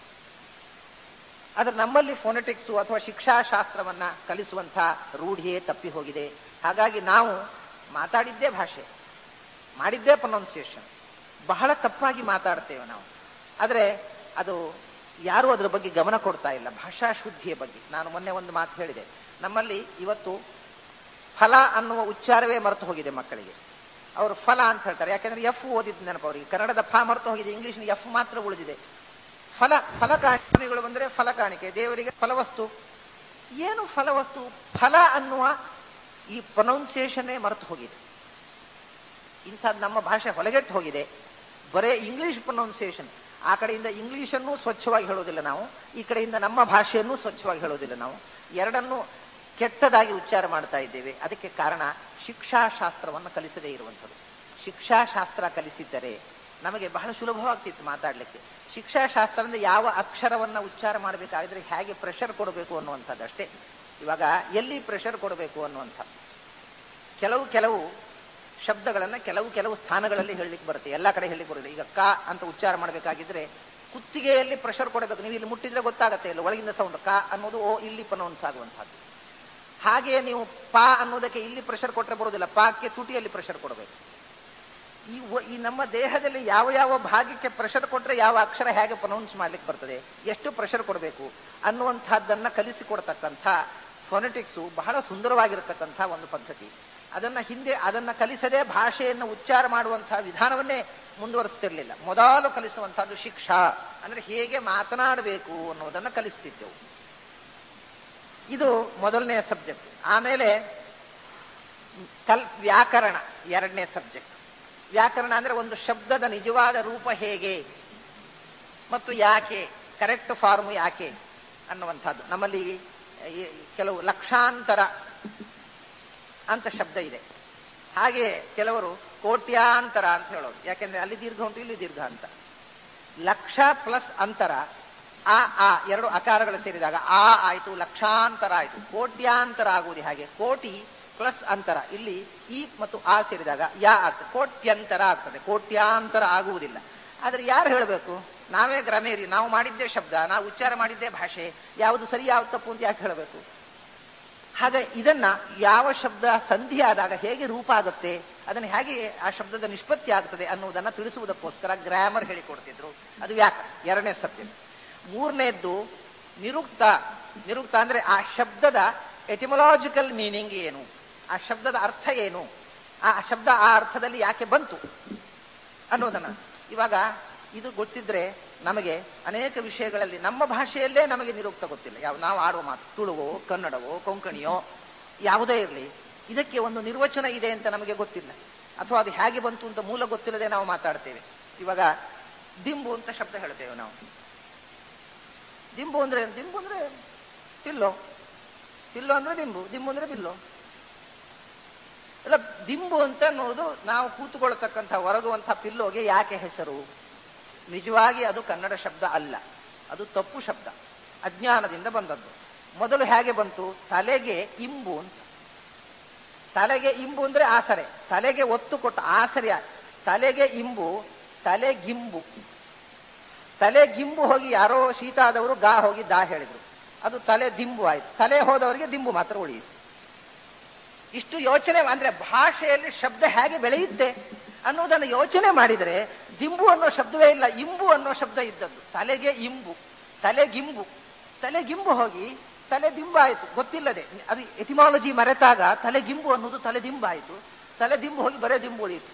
ಆದ್ರೆ ನಮ್ಮಲ್ಲಿ ಫೊನೆಟಿಕ್ಸು ಅಥವಾ ಶಿಕ್ಷಾಶಾಸ್ತ್ರವನ್ನ ಕಲಿಸುವಂತಹ ರೂಢಿಯೇ ತಪ್ಪಿ ಹೋಗಿದೆ. ಹಾಗಾಗಿ ನಾವು ಮಾತಾಡಿದ್ದೇ ಭಾಷೆ, ಮಾಡಿದ್ದೇ ಪ್ರೊನೌನ್ಸಿಯೇಷನ್, ಬಹಳ ತಪ್ಪಾಗಿ ಮಾತಾಡ್ತೇವೆ ನಾವು. ಆದರೆ ಅದು ಯಾರೂ ಅದರ ಬಗ್ಗೆ ಗಮನ ಕೊಡ್ತಾ ಇಲ್ಲ, ಭಾಷಾ ಶುದ್ಧಿಯ ಬಗ್ಗೆ. ನಾನು ಮೊನ್ನೆ ಒಂದು ಮಾತು ಹೇಳಿದೆ, ನಮ್ಮಲ್ಲಿ ಇವತ್ತು ಫಲ ಅನ್ನುವ ಉಚ್ಚಾರವೇ ಮರೆತು ಹೋಗಿದೆ ಮಕ್ಕಳಿಗೆ. ಅವರು ಫಲ ಅಂತ ಹೇಳ್ತಾರೆ, ಯಾಕೆಂದ್ರೆ ಎಫ್ ಓದಿದ್ದು ನೆನಪು ಅವರಿಗೆ. ಕನ್ನಡದ ಫ ಮರೆತು ಹೋಗಿದೆ, ಇಂಗ್ಲಿಷ್ನ ಎಫ್ ಮಾತ್ರ ಉಳಿದಿದೆ. ಫಲ ಫಲಕಾಣಿಕೆಗಳು ಬಂದರೆ ಫಲಕಾಣಿಕೆ, ದೇವರಿಗೆ ಫಲವಸ್ತು. ಏನು ಫಲವಸ್ತು? ಫಲ ಅನ್ನುವ ಈ ಪ್ರೊನೌನ್ಸಿಯೇಷನ್ನೇ ಮರೆತು ಹೋಗಿದೆ. ಇಂಥದ್ದು ನಮ್ಮ ಭಾಷೆ ಹೊಲಗೆಟ್ಟು ಹೋಗಿದೆ. ಬರೇ ಇಂಗ್ಲಿಷ್ ಪ್ರೊನೌನ್ಸಿಯೇಷನ್. ಆ ಕಡೆಯಿಂದ ಇಂಗ್ಲಿಷನ್ನು ಸ್ವಚ್ಛವಾಗಿ ಹೇಳೋದಿಲ್ಲ ನಾವು, ಈ ಕಡೆಯಿಂದ ನಮ್ಮ ಭಾಷೆಯನ್ನು ಸ್ವಚ್ಛವಾಗಿ ಹೇಳೋದಿಲ್ಲ ನಾವು. ಎರಡನ್ನೂ ಕೆಟ್ಟದಾಗಿ ಉಚ್ಚಾರ ಮಾಡ್ತಾ ಇದ್ದೇವೆ. ಅದಕ್ಕೆ ಕಾರಣ ಶಿಕ್ಷಾಶಾಸ್ತ್ರವನ್ನು ಕಲಿಸದೇ ಇರುವಂಥದ್ದು. ಶಿಕ್ಷಾಶಾಸ್ತ್ರ ಕಲಿಸಿದ್ದರೆ ನಮಗೆ ಬಹಳ ಸುಲಭವಾಗ್ತಿತ್ತು ಮಾತಾಡಲಿಕ್ಕೆ. ಶಿಕ್ಷಾಶಾಸ್ತ್ರ ಅಂದ್ರೆ ಯಾವ ಅಕ್ಷರವನ್ನ ಉಚ್ಚಾರ ಮಾಡಬೇಕಾದ್ರೆ ಹೇಗೆ ಪ್ರೆಷರ್ ಕೊಡಬೇಕು ಅನ್ನುವಂಥದ್ದು ಅಷ್ಟೇ. ಇವಾಗ ಎಲ್ಲಿ ಪ್ರೆಷರ್ ಕೊಡಬೇಕು ಅನ್ನುವಂಥ ಕೆಲವು ಕೆಲವು ಶಬ್ದಗಳನ್ನ ಕೆಲವು ಕೆಲವು ಸ್ಥಾನಗಳಲ್ಲಿ ಹೇಳಲಿಕ್ಕೆ ಬರುತ್ತೆ, ಎಲ್ಲ ಕಡೆ ಹೇಳಲಿಕ್ಕೆ ಬರುತ್ತೆ. ಈಗ ಕ ಅಂತ ಉಚ್ಚಾರ ಮಾಡಬೇಕಾಗಿದ್ರೆ ಕುತ್ತಿಗೆಯಲ್ಲಿ ಪ್ರೆಷರ್ ಕೊಡಬೇಕು. ನೀವು ಇಲ್ಲಿ ಮುಟ್ಟಿದ್ರೆ ಗೊತ್ತಾಗತ್ತೆ, ಇಲ್ಲ ಒಳಗಿಂದ ಸೌಂಡ್ ಕ ಅನ್ನೋದು ಓ ಇಲ್ಲಿ ಪ್ರೊನೌನ್ಸ್ ಆಗುವಂಥದ್ದು. ಹಾಗೆಯೇ ನೀವು ಪ ಅನ್ನೋದಕ್ಕೆ ಇಲ್ಲಿ ಪ್ರೆಷರ್ ಕೊಟ್ಟರೆ ಬರೋದಿಲ್ಲ, ಪಾಕ್ಕೆ ತುಟಿಯಲ್ಲಿ ಪ್ರೆಷರ್ ಕೊಡಬೇಕು. ಈ ಈ ನಮ್ಮ ದೇಹದಲ್ಲಿ ಯಾವ ಯಾವ ಭಾಗಕ್ಕೆ ಪ್ರೆಷರ್ ಕೊಟ್ಟರೆ ಯಾವ ಅಕ್ಷರ ಹೇಗೆ ಪ್ರೊನೌನ್ಸ್ ಮಾಡ್ಲಿಕ್ಕೆ ಬರ್ತದೆ, ಎಷ್ಟು ಪ್ರೆಷರ್ ಕೊಡಬೇಕು ಅನ್ನುವಂಥದ್ದನ್ನ ಕಲಿಸಿಕೊಡ್ತಕ್ಕಂಥ ಫೊನೆಟಿಕ್ಸು ಬಹಳ ಸುಂದರವಾಗಿರತಕ್ಕಂಥ ಒಂದು ಪದ್ಧತಿ. ಅದನ್ನ ಹಿಂದೆ ಅದನ್ನ ಕಲಿಸದೆ ಭಾಷೆಯನ್ನು ಉಚ್ಚಾರ ಮಾಡುವಂತಹ ವಿಧಾನವನ್ನೇ ಮುಂದುವರಿಸ್ತಿರ್ಲಿಲ್ಲ. ಮೊದಲು ಕಲಿಸುವಂತಹದ್ದು ಶಿಕ್ಷಾ, ಅಂದ್ರೆ ಹೇಗೆ ಮಾತನಾಡಬೇಕು ಅನ್ನೋದನ್ನ ಕಲಿಸ್ತಿದ್ದೆವು. ಇದು ಮೊದಲನೇ ಸಬ್ಜೆಕ್ಟ್. ಆಮೇಲೆ ಕಲ್ ವ್ಯಾಕರಣ ಎರಡನೇ ಸಬ್ಜೆಕ್ಟ್. ವ್ಯಾಕರಣ ಅಂದ್ರೆ ಒಂದು ಶಬ್ದದ ನಿಜವಾದ ರೂಪ ಹೇಗೆ ಮತ್ತು ಯಾಕೆ, ಕರೆಕ್ಟ್ ಫಾರ್ಮ್ ಯಾಕೆ ಅನ್ನುವಂಥದ್ದು. ನಮ್ಮಲ್ಲಿ ಕೆಲವು ಲಕ್ಷಾಂತರ ಅಂತ ಶಬ್ದ ಇದೆ, ಹಾಗೆ ಕೆಲವರು ಕೋಟ್ಯಾಂತರ ಅಂತ ಹೇಳೋದು. ಯಾಕೆಂದ್ರೆ ಅಲ್ಲಿ ದೀರ್ಘ ಉಂಟು, ಇಲ್ಲಿ ದೀರ್ಘ ಅಂತ. ಲಕ್ಷ ಪ್ಲಸ್ ಅಂತರ, ಆ ಆ ಎರಡು ಅಕಾರಗಳು ಸೇರಿದಾಗ ಆ ಆಯ್ತು, ಲಕ್ಷಾಂತರ ಆಯ್ತು. ಕೋಟ್ಯಾಂತರ ಆಗುವುದು ಹಾಗೆ, ಕೋಟಿ ಪ್ಲಸ್ ಅಂತರ, ಇಲ್ಲಿ ಈ ಮತ್ತು ಆ ಸೇರಿದಾಗ ಯಾ ಆಗ್ತದೆ, ಕೋಟ್ಯಂತರ ಆಗ್ತದೆ. ಕೋಟ್ಯಾಂತರ ಆಗುವುದಿಲ್ಲ. ಆದ್ರೆ ಯಾರು ಹೇಳಬೇಕು? ನಾವೇ ಗ್ರಾಮೇರಿ, ನಾವು ಮಾಡಿದ್ದೇ ಶಬ್ದ, ನಾವು ಉಚ್ಚಾರ ಮಾಡಿದ್ದೇ ಭಾಷೆ, ಯಾವುದು ಸರಿ ಯಾವ್ದು ತಪ್ಪು ಅಂತ ಯಾಕೆ ಹೇಳಬೇಕು? ಹಾಗೆ ಇದನ್ನ ಯಾವ ಶಬ್ದ ಸಂಧಿ ಆದಾಗ ಹೇಗೆ ರೂಪ ಆಗುತ್ತೆ, ಅದನ್ನು ಹೇಗೆ ಆ ಶಬ್ದದ ನಿಷ್ಪತ್ತಿ ಆಗ್ತದೆ ಅನ್ನುವುದನ್ನ ತಿಳಿಸುವುದಕ್ಕೋಸ್ಕರ ಗ್ರಾಮರ್ ಹೇಳಿಕೊಡ್ತಿದ್ರು. ಅದು ವ್ಯಾಕರಣ ಎರಡನೇ ಸಬ್ಜೆಕ್ಟ್. ಮೂರನೇದ್ದು ನಿರುಕ್ತ. ನಿರುಕ್ತ ಅಂದ್ರೆ ಆ ಶಬ್ದದ ಎಟಿಮೊಲಾಜಿಕಲ್ ಮೀನಿಂಗ್ ಏನು, ಆ ಶಬ್ದದ ಅರ್ಥ ಏನು, ಆ ಶಬ್ದ ಆ ಅರ್ಥದಲ್ಲಿ ಯಾಕೆ ಬಂತು ಅನ್ನೋದನ್ನ. ಇವಾಗ ಇದು ಗೊತ್ತಿದ್ರೆ ನಮಗೆ ಅನೇಕ ವಿಷಯಗಳಲ್ಲಿ ನಮ್ಮ ಭಾಷೆಯಲ್ಲೇ ನಮಗೆ ನಿರುಕ್ತ ಗೊತ್ತಿಲ್ಲ. ಯಾವ ನಾವು ಆಡುವ ಮಾತು ತುಳುವೋ ಕನ್ನಡವೋ ಕೊಂಕಣಿಯೋ ಯಾವುದೇ ಇರಲಿ, ಇದಕ್ಕೆ ಒಂದು ನಿರ್ವಚನ ಇದೆ ಅಂತ ನಮಗೆ ಗೊತ್ತಿಲ್ಲ, ಅಥವಾ ಅದು ಹೇಗೆ ಬಂತು ಅಂತ ಮೂಲ ಗೊತ್ತಿಲ್ಲದೆ ನಾವು ಮಾತಾಡ್ತೇವೆ. ಇವಾಗ ದಿಂಬು ಅಂತ ಶಬ್ದ ಹೇಳ್ತೇವೆ ನಾವು. ದಿಂಬು ಅಂದ್ರೆ ದಿಂಬು ಅಂದ್ರೆ ಪಿಲ್ಲೋ, ಪಿಲ್ಲೋ ಅಂದ್ರೆ ದಿಂಬು, ದಿಂಬು ಅಂದ್ರೆ ಪಿಲ್ಲೋ. ಇಲ್ಲ, ದಿಂಬು ಅಂತ ಅನ್ನೋದು ನಾವು ಕೂತ್ಕೊಳ್ತಕ್ಕಂಥ ಹೊರಗುವಂತಹ ಪಿಲ್ಲೋಗೆ ಯಾಕೆ ಹೆಸರು? ನಿಜವಾಗಿ ಅದು ಕನ್ನಡ ಶಬ್ದ ಅಲ್ಲ, ಅದು ತಪ್ಪು ಶಬ್ದ, ಅಜ್ಞಾನದಿಂದ ಬಂದದ್ದು. ಮೊದಲು ಹೇಗೆ ಬಂತು? ತಲೆಗೆ ಇಂಬು ಅಂತ. ತಲೆಗೆ ಇಂಬು ಅಂದ್ರೆ ಆಸರೆ, ತಲೆಗೆ ಒತ್ತು ಕೊಟ್ಟ ಆಸರೆ. ತಲೆಗೆ ಇಂಬು, ತಲೆಗಿಂಬು. ತಲೆ ಗಿಂಬು ಹೋಗಿ ಯಾರೋ ಶೀತ ಆದವರು ಗಾ ಹೋಗಿ ದಾ ಹೇಳಿದ್ರು, ಅದು ತಲೆ ದಿಂಬು ಆಯ್ತು. ತಲೆ ಹೋದವರಿಗೆ ದಿಂಬು ಮಾತ್ರ ಉಳಿಯಿತು. ಇಷ್ಟು ಯೋಚನೆ ಅಂದ್ರೆ ಭಾಷೆಯಲ್ಲಿ ಶಬ್ದ ಹೇಗೆ ಬೆಳೆಯುತ್ತೆ ಅನ್ನೋದನ್ನು ಯೋಚನೆ ಮಾಡಿದರೆ ದಿಂಬು ಅನ್ನೋ ಶಬ್ದವೇ ಇಲ್ಲ, ಇಂಬು ಅನ್ನೋ ಶಬ್ದ ಇದ್ದದ್ದು. ತಲೆಗೆ ಇಂಬು, ತಲೆಗಿಂಬು, ತಲೆಗಿಂಬು ಹೋಗಿ ತಲೆ ದಿಂಬು ಆಯಿತು ಗೊತ್ತಿಲ್ಲದೆ. ಅದು ಎಟಿಮಾಲಜಿ ಮರೆತಾಗ ತಲೆಗಿಂಬು ಅನ್ನೋದು ತಲೆದಿಂಬು ಆಯಿತು, ತಲೆದಿಂಬು ಹೋಗಿ ಬರೇ ದಿಂಬು ಉಳಿಯಿತು.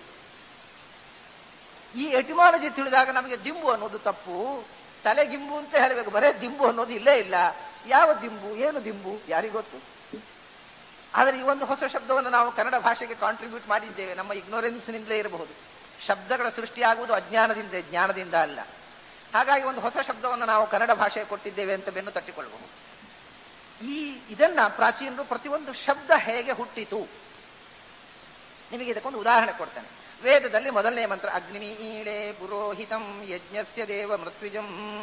ಈ ಎಟಿಮಾಲಜಿ ತಿಳಿದಾಗ ನಮಗೆ ದಿಂಬು ಅನ್ನೋದು ತಪ್ಪು, ತಲೆಗಿಂಬು ಅಂತ ಹೇಳಬೇಕು, ಬರೇ ದಿಂಬು ಅನ್ನೋದು ಇಲ್ಲೇ ಇಲ್ಲ. ಯಾವ ದಿಂಬು, ಏನು ದಿಂಬು ಯಾರಿಗೊತ್ತು? ಆದರೆ ಈ ಒಂದು ಹೊಸ ಶಬ್ದವನ್ನು ನಾವು ಕನ್ನಡ ಭಾಷೆಗೆ ಕಾಂಟ್ರಿಬ್ಯೂಟ್ ಮಾಡಿದ್ದೇವೆ, ನಮ್ಮ ಇಗ್ನೋರೆನ್ಸ್ನಿಂದಲೇ ಇರಬಹುದು. ಶಬ್ದಗಳ ಸೃಷ್ಟಿಯಾಗುವುದು ಅಜ್ಞಾನದಿಂದ, ಜ್ಞಾನದಿಂದ ಅಲ್ಲ. ಹಾಗಾಗಿ ಒಂದು ಹೊಸ ಶಬ್ದವನ್ನು ನಾವು ಕನ್ನಡ ಭಾಷೆಗೆ ಕೊಟ್ಟಿದ್ದೇವೆ ಅಂತ ಬೆನ್ನು ತಟ್ಟಿಕೊಳ್ಳಬಹುದು. ಈ ಇದನ್ನ ಪ್ರಾಚೀನರು ಪ್ರತಿಯೊಂದು ಶಬ್ದ ಹೇಗೆ ಹುಟ್ಟಿತು ನಿಮಗೆ ಇದಕ್ಕೊಂದು ಉದಾಹರಣೆ ಕೊಡ್ತೇನೆ. ವೇದದಲ್ಲಿ ಮೊದಲನೇ ಮಂತ್ರ ಅಗ್ನಿಮೀಳೆ ಪುರೋಹಿತಂ ಯಜ್ಞಸ್ಯ ದೇವ ಮೃತ್ವಿಜಂ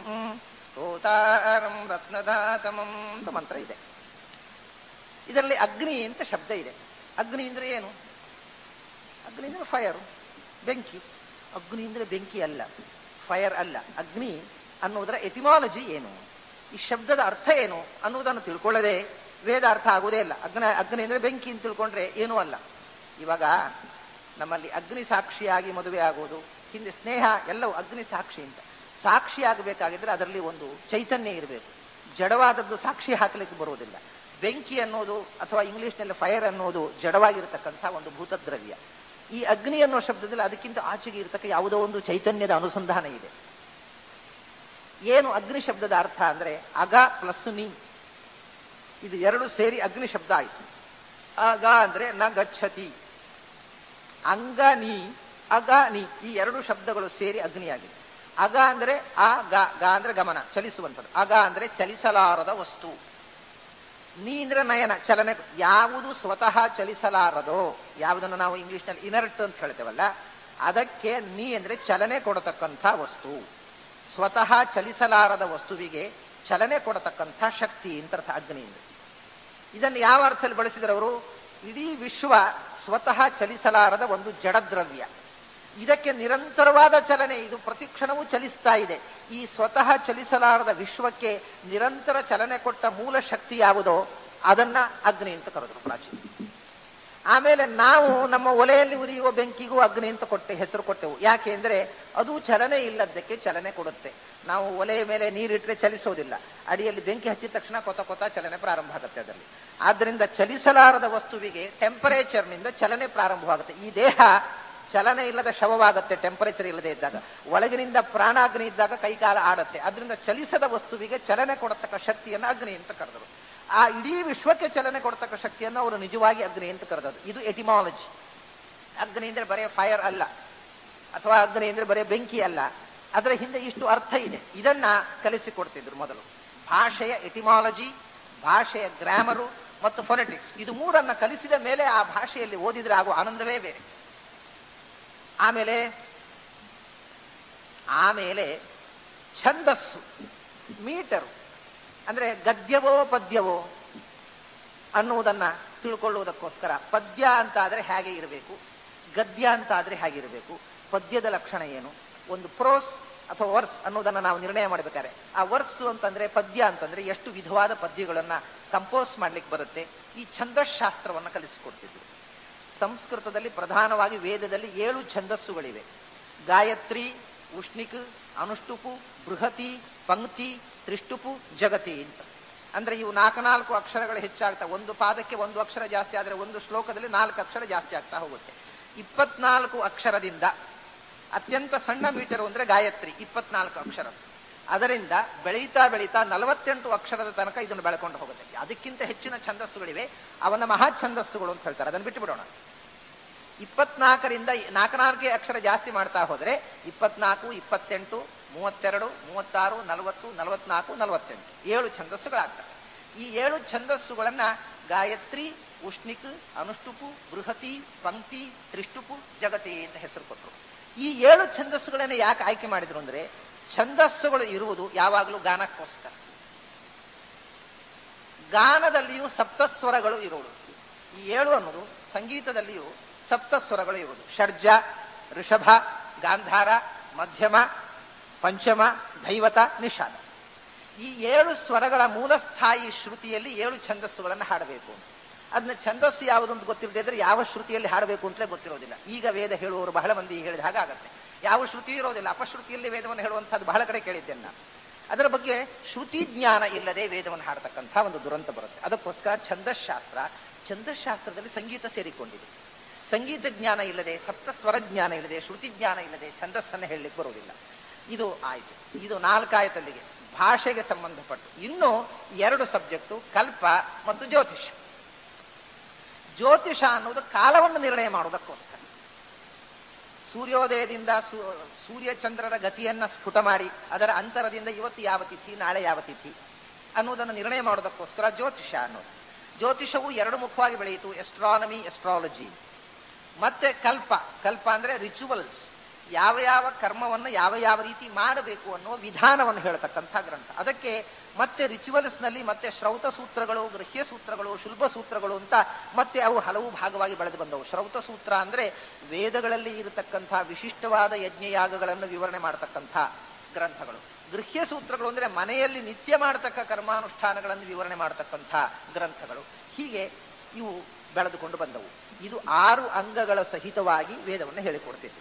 ಹೋತಾರಂ ರತ್ನದಾತಮಂ ಅಂತ ಮಂತ್ರ ಇದೆ. ಇದರಲ್ಲಿ ಅಗ್ನಿ ಅಂತ ಶಬ್ದ ಇದೆ. ಅಗ್ನಿ ಅಂದ್ರೆ ಏನು? ಅಗ್ನಿ ಅಂದ್ರೆ ಫೈರ್, ಬೆಂಕಿ. ಅಗ್ನಿ ಅಂದ್ರೆ ಬೆಂಕಿ ಅಲ್ಲ, ಫೈರ್ ಅಲ್ಲ. ಅಗ್ನಿ ಅನ್ನೋದರ ಎಟಿಮಾಲಜಿ ಏನು, ಈ ಶಬ್ದದ ಅರ್ಥ ಏನು ಅನ್ನೋದನ್ನು ತಿಳ್ಕೊಳ್ಳದೆ ವೇದ ಅರ್ಥ ಆಗುವುದೇ ಇಲ್ಲ. ಅಗ್ನಿ ಅಗ್ನಿ ಅಂದ್ರೆ ಬೆಂಕಿ ಅಂತ ತಿಳ್ಕೊಂಡ್ರೆ ಏನೂ ಅಲ್ಲ. ಇವಾಗ ನಮ್ಮಲ್ಲಿ ಅಗ್ನಿ ಸಾಕ್ಷಿಯಾಗಿ ಮದುವೆ ಆಗೋದು, ಹಿಂದೆ ಸ್ನೇಹ ಎಲ್ಲವೂ ಅಗ್ನಿ ಸಾಕ್ಷಿ ಅಂತ. ಸಾಕ್ಷಿ ಆಗಬೇಕಾಗಿದ್ರೆ ಅದರಲ್ಲಿ ಒಂದು ಚೈತನ್ಯ ಇರಬೇಕು, ಜಡವಾದದ್ದು ಸಾಕ್ಷಿ ಹಾಕಲಿಕ್ಕೆ ಬರುವುದಿಲ್ಲ. ಬೆಂಕಿ ಅನ್ನೋದು ಅಥವಾ ಇಂಗ್ಲಿಷ್ನಲ್ಲಿ ಫೈರ್ ಅನ್ನೋದು ಜಡವಾಗಿರತಕ್ಕಂಥ ಒಂದು ಭೂತದ್ರವ್ಯ. ಈ ಅಗ್ನಿ ಅನ್ನೋ ಶಬ್ದದಲ್ಲಿ ಅದಕ್ಕಿಂತ ಆಚೆಗೆ ಇರತಕ್ಕ ಯಾವುದೋ ಒಂದು ಚೈತನ್ಯದ ಅನುಸಂಧಾನ ಇದೆ. ಏನು ಅಗ್ನಿ ಶಬ್ದದ ಅರ್ಥ ಅಂದ್ರೆ ಅಗ ಪ್ಲಸ್ ನೀ, ಇದು ಎರಡು ಸೇರಿ ಅಗ್ನಿ ಶಬ್ದ ಆಯಿತು. ಅಗ ಅಂದ್ರೆ ನ ಗಚ್ಚತಿ, ಅಂಗ ನೀ, ಅಗ ನೀ, ಈ ಎರಡು ಶಬ್ದಗಳು ಸೇರಿ ಅಗ್ನಿಯಾಗಿದೆ. ಅಗ ಅಂದ್ರೆ ಆ ಗ, ಗ ಅಂದ್ರೆ ಗಮನ, ಚಲಿಸುವಂಥದ್ದು. ಅಗ ಅಂದ್ರೆ ಚಲಿಸಲಾರದ ವಸ್ತು. ನೀ ಅಂದ್ರೆ ನಯನ, ಚಲನೆ. ಯಾವುದು ಸ್ವತಃ ಚಲಿಸಲಾರದೋ, ಯಾವುದನ್ನು ನಾವು ಇಂಗ್ಲಿಷ್ನಲ್ಲಿ ಇನರ್ಟ್ ಅಂತ ಹೇಳ್ತೇವಲ್ಲ, ಅದಕ್ಕೆ ನೀ ಅಂದ್ರೆ ಚಲನೆ ಕೊಡತಕ್ಕಂಥ ವಸ್ತು. ಸ್ವತಃ ಚಲಿಸಲಾರದ ವಸ್ತುವಿಗೆ ಚಲನೆ ಕೊಡತಕ್ಕಂಥ ಶಕ್ತಿ ಅಂತ ಅರ್ಥ ಅಗ್ನಿ ಅಂದ್ರೆ. ಇದನ್ನು ಯಾವ ಅರ್ಥದಲ್ಲಿ ಬಳಸಿದರೆ ಅವರು, ಇಡೀ ವಿಶ್ವ ಸ್ವತಃ ಚಲಿಸಲಾರದ ಒಂದು ಜಡದ್ರವ್ಯ, ಇದಕ್ಕೆ ನಿರಂತರವಾದ ಚಲನೆ, ಇದು ಪ್ರತಿಕ್ಷಣವೂ ಚಲಿಸ್ತಾ ಇದೆ. ಈ ಸ್ವತಃ ಚಲಿಸಲಾರದ ವಿಶ್ವಕ್ಕೆ ನಿರಂತರ ಚಲನೆ ಕೊಟ್ಟ ಮೂಲ ಶಕ್ತಿ ಯಾವುದೋ ಅದನ್ನ ಅಗ್ನಿ ಅಂತ ಕರೆದರು ಪ್ರಾಚೀನ. ಆಮೇಲೆ ನಾವು ನಮ್ಮ ಒಲೆಯಲ್ಲಿ ಉರಿಯುವ ಬೆಂಕಿಗೂ ಅಗ್ನಿ ಅಂತ ಕೊಟ್ಟೆ ಹೆಸರು ಕೊಟ್ಟೆವು. ಯಾಕೆ ಅಂದ್ರೆ ಅದು ಚಲನೆ ಇಲ್ಲದಕ್ಕೆ ಚಲನೆ ಕೊಡುತ್ತೆ. ನಾವು ಒಲೆಯ ಮೇಲೆ ನೀರಿಟ್ಟರೆ ಚಲಿಸೋದಿಲ್ಲ, ಅಡಿಯಲ್ಲಿ ಬೆಂಕಿ ಹಚ್ಚಿದ ತಕ್ಷಣ ಕೊತ ಕೊತ ಚಲನೆ ಪ್ರಾರಂಭ ಆಗುತ್ತೆ ಅದರಲ್ಲಿ. ಆದ್ರಿಂದ ಚಲಿಸಲಾರದ ವಸ್ತುವಿಗೆ ಟೆಂಪರೇಚರ್ನಿಂದ ಚಲನೆ ಪ್ರಾರಂಭವಾಗುತ್ತೆ. ಈ ದೇಹ ಚಲನೆ ಇಲ್ಲದ ಶವವಾಗುತ್ತೆ ಟೆಂಪರೇಚರ್ ಇಲ್ಲದೆ ಇದ್ದಾಗ. ಒಳಗಿನಿಂದ ಪ್ರಾಣಾಗ್ನಿ ಇದ್ದಾಗ ಕೈಕಾಲ ಆಡುತ್ತೆ. ಅದರಿಂದ ಚಲಿಸದ ವಸ್ತುವಿಗೆ ಚಲನೆ ಕೊಡತಕ್ಕ ಶಕ್ತಿಯನ್ನು ಅಗ್ನಿ ಅಂತ ಕರೆದರು. ಆ ಇಡೀ ವಿಶ್ವಕ್ಕೆ ಚಲನೆ ಕೊಡತಕ್ಕ ಶಕ್ತಿಯನ್ನು ಅವರು ನಿಜವಾಗಿ ಅಗ್ನಿ ಅಂತ ಕರೆದರು. ಇದು ಎಟಿಮಾಲಜಿ. ಅಗ್ನಿ ಅಂದ್ರೆ ಬರೇ ಫೈರ್ ಅಲ್ಲ, ಅಥವಾ ಅಗ್ನಿ ಅಂದ್ರೆ ಬರೇ ಬೆಂಕಿ ಅಲ್ಲ, ಅದರ ಹಿಂದೆ ಇಷ್ಟು ಅರ್ಥ ಇದೆ. ಇದನ್ನ ಕಲಿಸಿಕೊಡ್ತಿದ್ರು ಮೊದಲು. ಭಾಷೆಯ ಎಟಿಮಾಲಜಿ, ಭಾಷೆಯ ಗ್ರಾಮರು ಮತ್ತು ಫೊನೆಟಿಕ್ಸ್, ಇದು ಮೂರನ್ನ ಕಲಿಸಿದ ಮೇಲೆ ಆ ಭಾಷೆಯಲ್ಲಿ ಓದಿದ್ರೆ ಆಗುವ ಆನಂದವೇ ಬೇರೆ. ಆಮೇಲೆ ಆಮೇಲೆ ಛಂದಸ್ಸು, ಮೀಟರು, ಅಂದ್ರೆ ಗದ್ಯವೋ ಪದ್ಯವೋ ಅನ್ನುವುದನ್ನ ತಿಳ್ಕೊಳ್ಳುವುದಕ್ಕೋಸ್ಕರ ಪದ್ಯ ಅಂತ ಆದ್ರೆ ಹೇಗೆ ಇರಬೇಕು, ಗದ್ಯ ಅಂತ ಆದ್ರೆ ಹೇಗಿರಬೇಕು, ಪದ್ಯದ ಲಕ್ಷಣ ಏನು, ಒಂದು ಪ್ರೋಸ್ ಅಥವಾ ವರ್ಸ್ ಅನ್ನೋದನ್ನ ನಾವು ನಿರ್ಣಯ ಮಾಡಬೇಕಾದ್ರೆ ಆ ವರ್ಸ್ ಅಂತಂದ್ರೆ ಪದ್ಯ ಅಂತಂದ್ರೆ ಎಷ್ಟು ವಿಧವಾದ ಪದ್ಯಗಳನ್ನ ಕಂಪೋಸ್ ಮಾಡ್ಲಿಕ್ಕೆ ಬರುತ್ತೆ, ಈ ಛಂದಶಾಸ್ತ್ರವನ್ನ ಕಲಿಸಿಕೊಡ್ತಿದ್ರು. ಸಂಸ್ಕೃತದಲ್ಲಿ ಪ್ರಧಾನವಾಗಿ ವೇದದಲ್ಲಿ ಏಳು ಛಂದಸ್ಸುಗಳಿವೆ. ಗಾಯತ್ರಿ, ಉಷ್ಣಿಕ್, ಅನುಷ್ಟುಪು, ಬೃಹತಿ, ಪಂಕ್ತಿ, ತ್ರಿಷ್ಟುಪು, ಜಗತಿ ಅಂತ. ಅಂದ್ರೆ ಇವು ನಾಲ್ಕು ನಾಲ್ಕು ಅಕ್ಷರಗಳು ಹೆಚ್ಚಾಗ್ತಾ, ಒಂದು ಪಾದಕ್ಕೆ ಒಂದು ಅಕ್ಷರ ಜಾಸ್ತಿ ಆದ್ರೆ ಒಂದು ಶ್ಲೋಕದಲ್ಲಿ ನಾಲ್ಕು ಅಕ್ಷರ ಜಾಸ್ತಿ ಆಗ್ತಾ ಹೋಗುತ್ತೆ. ಇಪ್ಪತ್ನಾಲ್ಕು ಅಕ್ಷರದಿಂದ ಅತ್ಯಂತ ಸಣ್ಣ ಮೀಟರ್ ಅಂದ್ರೆ ಗಾಯತ್ರಿ, ಇಪ್ಪತ್ನಾಲ್ಕು ಅಕ್ಷರ. ಅದರಿಂದ ಬೆಳೀತಾ ಬೆಳೀತಾ ನಲವತ್ತೆಂಟು ಅಕ್ಷರದ ತನಕ ಇದನ್ನು ಬೆಳ್ಕೊಂಡು ಹೋಗುತ್ತೆ. ಅದಕ್ಕಿಂತ ಹೆಚ್ಚಿನ ಛಂದಸ್ಸುಗಳಿವೆ, ಅವನ ಮಹಾ ಛಂದಸ್ಸುಗಳು ಅಂತ ಹೇಳ್ತಾರೆ. ಅದನ್ನು ಬಿಟ್ಟು ಬಿಡೋಣ. ಇಪ್ಪತ್ನಾಲ್ಕರಿಂದ ನಾಲ್ಕು ನಾಲ್ಕೇ ಅಕ್ಷರ ಜಾಸ್ತಿ ಮಾಡ್ತಾ ಹೋದ್ರೆ ಇಪ್ಪತ್ನಾಲ್ಕು, ಇಪ್ಪತ್ತೆಂಟು, ಮೂವತ್ತೆರಡು, ಮೂವತ್ತಾರು, ನಲವತ್ತು, ನಲವತ್ನಾಲ್ಕು, ನಲವತ್ತೆಂಟು, ಏಳು ಛಂದಸ್ಸುಗಳಾಗ್ತವೆ. ಈ ಏಳು ಛಂದಸ್ಸುಗಳನ್ನ ಗಾಯತ್ರಿ, ಉಷ್ಣಿಕ್, ಅನುಷ್ಟುಪು, ಬೃಹತಿ, ಪಂಕ್ತಿ, ತ್ರಿಷ್ಟುಪು, ಜಗತಿ ಅಂತ ಹೆಸರು ಕೊಟ್ಟರು. ಈ ಏಳು ಛಂದಸ್ಸುಗಳನ್ನ ಯಾಕೆ ಆಯ್ಕೆ ಮಾಡಿದ್ರು ಅಂದ್ರೆ, ಛಂದಸ್ಸುಗಳು ಇರುವುದು ಯಾವಾಗಲೂ ಗಾನಕ್ಕೋಸ್ಕರ. ಗಾನದಲ್ಲಿಯೂ ಸಪ್ತಸ್ವರಗಳು ಇರುವುದು. ಈ ಏಳು ಅನ್ನೋದು ಸಂಗೀತದಲ್ಲಿಯೂ ಸಪ್ತಸ್ವರಗಳು ಇರುವುದು. ಷಡ್ಜ, ಋಷಭ, ಗಾಂಧಾರ, ಮಧ್ಯಮ, ಪಂಚಮ, ದೈವತ, ನಿಷಾದ. ಈ ಏಳು ಸ್ವರಗಳ ಮೂಲಸ್ಥಾಯಿ ಶ್ರುತಿಯಲ್ಲಿ ಏಳು ಛಂದಸ್ಸುಗಳನ್ನು ಹಾಡಬೇಕು. ಅದನ್ನ ಛಂದಸ್ಸು ಯಾವುದೊಂದು ಗೊತ್ತಿರದೇ ಇದ್ರೆ ಯಾವ ಶ್ರುತಿಯಲ್ಲಿ ಹಾಡಬೇಕು ಅಂತಲೇ ಗೊತ್ತಿರೋದಿಲ್ಲ. ಈಗ ವೇದ ಹೇಳುವವರು ಬಹಳ ಮಂದಿ ಹೇಳಿದ ಹಾಗಾಗತ್ತೆ. ಯಾವ ಶ್ರುತಿ ಇರೋದಿಲ್ಲ, ಅಪಶ್ರುತಿಯಲ್ಲಿ ವೇದವನ್ನು ಹೇಳುವಂಥದ್ದು ಬಹಳ ಕಡೆ ಕೇಳಿದ್ದೇನೆ ನಾನು. ಅದರ ಬಗ್ಗೆ ಶ್ರುತಿ ಜ್ಞಾನ ಇಲ್ಲದೆ ವೇದವನ್ನು ಹಾಡತಕ್ಕಂಥ ಒಂದು ದುರಂತ ಬರುತ್ತೆ. ಅದಕ್ಕೋಸ್ಕರ ಛಂದಶಾಸ್ತ್ರ, ಛಂದಶಾಸ್ತ್ರದಲ್ಲಿ ಸಂಗೀತ ಸೇರಿಕೊಂಡಿದೆ. ಸಂಗೀತ ಜ್ಞಾನ ಇಲ್ಲದೆ, ಸಪ್ತ ಸ್ವರ ಜ್ಞಾನ ಇಲ್ಲದೆ, ಶ್ರುತಿ ಜ್ಞಾನ ಇಲ್ಲದೆ ಛಂದಸ್ಸನ್ನು ಹೇಳಲಿಕ್ಕೆ ಬರುವುದಿಲ್ಲ. ಇದು ಆಯ್ತು. ಇದು ನಾಲ್ಕಾಯತಲ್ಲಿಗೆ ಭಾಷೆಗೆ ಸಂಬಂಧಪಟ್ಟು. ಇನ್ನು ಎರಡು ಸಬ್ಜೆಕ್ಟು, ಕಲ್ಪ ಮತ್ತು ಜ್ಯೋತಿಷ. ಜ್ಯೋತಿಷ ಅನ್ನುವುದು ಕಾಲವನ್ನು ನಿರ್ಣಯ ಮಾಡುವುದಕ್ಕೋಸ್ಕರ. ಸೂರ್ಯೋದಯದಿಂದ ಸೂರ್ಯ ಚಂದ್ರರ ಗತಿಯನ್ನ ಸ್ಫುಟ ಮಾಡಿ ಅದರ ಅಂತರದಿಂದ ಇವತ್ತು ಯಾವ ತಿಥಿ, ನಾಳೆ ಯಾವ ತಿಥಿ ಅನ್ನುವುದನ್ನು ನಿರ್ಣಯ ಮಾಡೋದಕ್ಕೋಸ್ಕರ ಜ್ಯೋತಿಷ ಅನ್ನೋದು. ಜ್ಯೋತಿಷವು ಎರಡು ಮುಖವಾಗಿ ಬೆಳೆಯಿತು, ಎಸ್ಟ್ರಾನಮಿ, ಎಸ್ಟ್ರಾಲಜಿ. ಮತ್ತೆ ಕಲ್ಪ, ಕಲ್ಪ ಅಂದ್ರೆ ರಿಚುವಲ್ಸ್, ಯಾವ ಯಾವ ಕರ್ಮವನ್ನು ಯಾವ ಯಾವ ರೀತಿ ಮಾಡಬೇಕು ಅನ್ನುವ ವಿಧಾನವನ್ನು ಹೇಳ್ತಕ್ಕಂಥ ಗ್ರಂಥ. ಅದಕ್ಕೆ ಮತ್ತೆ ರಿಚುವಲ್ಸ್ ನಲ್ಲಿ ಮತ್ತೆ ಶ್ರೌತ ಸೂತ್ರಗಳು, ಗೃಹ್ಯ ಸೂತ್ರಗಳು, ಶುಲ್ಭ ಸೂತ್ರಗಳು ಅಂತ ಮತ್ತೆ ಅವು ಹಲವು ಭಾಗವಾಗಿ ಬೆಳೆದು ಬಂದವು. ಶ್ರೌತ ಸೂತ್ರ ಅಂದ್ರೆ ವೇದಗಳಲ್ಲಿ ಇರತಕ್ಕಂಥ ವಿಶಿಷ್ಟವಾದ ಯಜ್ಞಯಾಗಗಳನ್ನು ವಿವರಣೆ ಮಾಡತಕ್ಕಂಥ ಗ್ರಂಥಗಳು. ಗೃಹ್ಯ ಸೂತ್ರಗಳು ಅಂದ್ರೆ ಮನೆಯಲ್ಲಿ ನಿತ್ಯ ಮಾಡತಕ್ಕ ಕರ್ಮಾನುಷ್ಠಾನಗಳನ್ನು ವಿವರಣೆ ಮಾಡತಕ್ಕಂಥ ಗ್ರಂಥಗಳು. ಹೀಗೆ ಇವು ಬೆಳೆದುಕೊಂಡು ಬಂದವು. ಇದು ಆರು ಅಂಗಗಳ ಸಹಿತವಾಗಿ ವೇದವನ್ನು ಹೇಳಿಕೊಡ್ತಿತ್ತು.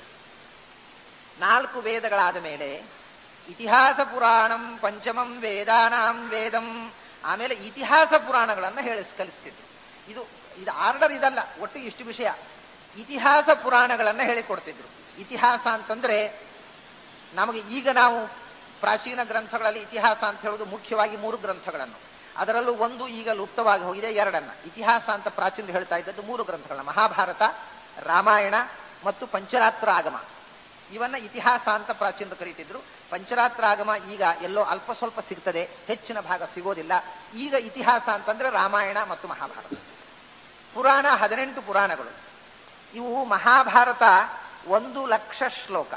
ನಾಲ್ಕು ವೇದಗಳಾದ ಮೇಲೆ ಇತಿಹಾಸ ಪುರಾಣಂ ಪಂಚಮಂ ವೇದಾನಾಂ ವೇದಂ, ಆಮೇಲೆ ಇತಿಹಾಸ ಪುರಾಣಗಳನ್ನು ಹೇಳಿ ಕಲಿಸ್ತಿದ್ರು. ಇದು ಇದು ಆರ್ಡರ್ ಇದಲ್ಲ, ಒಟ್ಟು ಇಷ್ಟು ವಿಷಯ. ಇತಿಹಾಸ ಪುರಾಣಗಳನ್ನು ಹೇಳಿಕೊಡ್ತಿದ್ರು. ಇತಿಹಾಸ ಅಂತಂದ್ರೆ ನಮಗೆ ಈಗ ನಾವು ಪ್ರಾಚೀನ ಗ್ರಂಥಗಳಲ್ಲಿ ಇತಿಹಾಸ ಅಂತ ಹೇಳುವುದು ಮುಖ್ಯವಾಗಿ ಮೂರು ಗ್ರಂಥಗಳನ್ನು. ಅದರಲ್ಲೂ ಒಂದು ಈಗ ಲುಪ್ತವಾಗಿ ಹೋಗಿದೆ, ಎರಡನ್ನ. ಇತಿಹಾಸ ಅಂತ ಪ್ರಾಚೀನರು ಹೇಳ್ತಾ ಇದ್ದದ್ದು ಮೂರು ಗ್ರಂಥಗಳನ್ನ, ಮಹಾಭಾರತ, ರಾಮಾಯಣ ಮತ್ತು ಪಂಚರಾತ್ರ ಆಗಮ. ಇವನ್ನ ಇತಿಹಾಸ ಅಂತ ಪ್ರಾಚೀನರು ಕರೀತಿದ್ರು. ಪಂಚರಾತ್ರ ಆಗಮ ಈಗ ಎಲ್ಲೋ ಅಲ್ಪ ಸ್ವಲ್ಪ ಸಿಗ್ತದೆ, ಹೆಚ್ಚಿನ ಭಾಗ ಸಿಗೋದಿಲ್ಲ. ಈಗ ಇತಿಹಾಸ ಅಂತಂದ್ರೆ ರಾಮಾಯಣ ಮತ್ತು ಮಹಾಭಾರತ. ಪುರಾಣ ಹದಿನೆಂಟು ಪುರಾಣಗಳು. ಇವು ಮಹಾಭಾರತ ಒಂದು ಲಕ್ಷ ಶ್ಲೋಕ,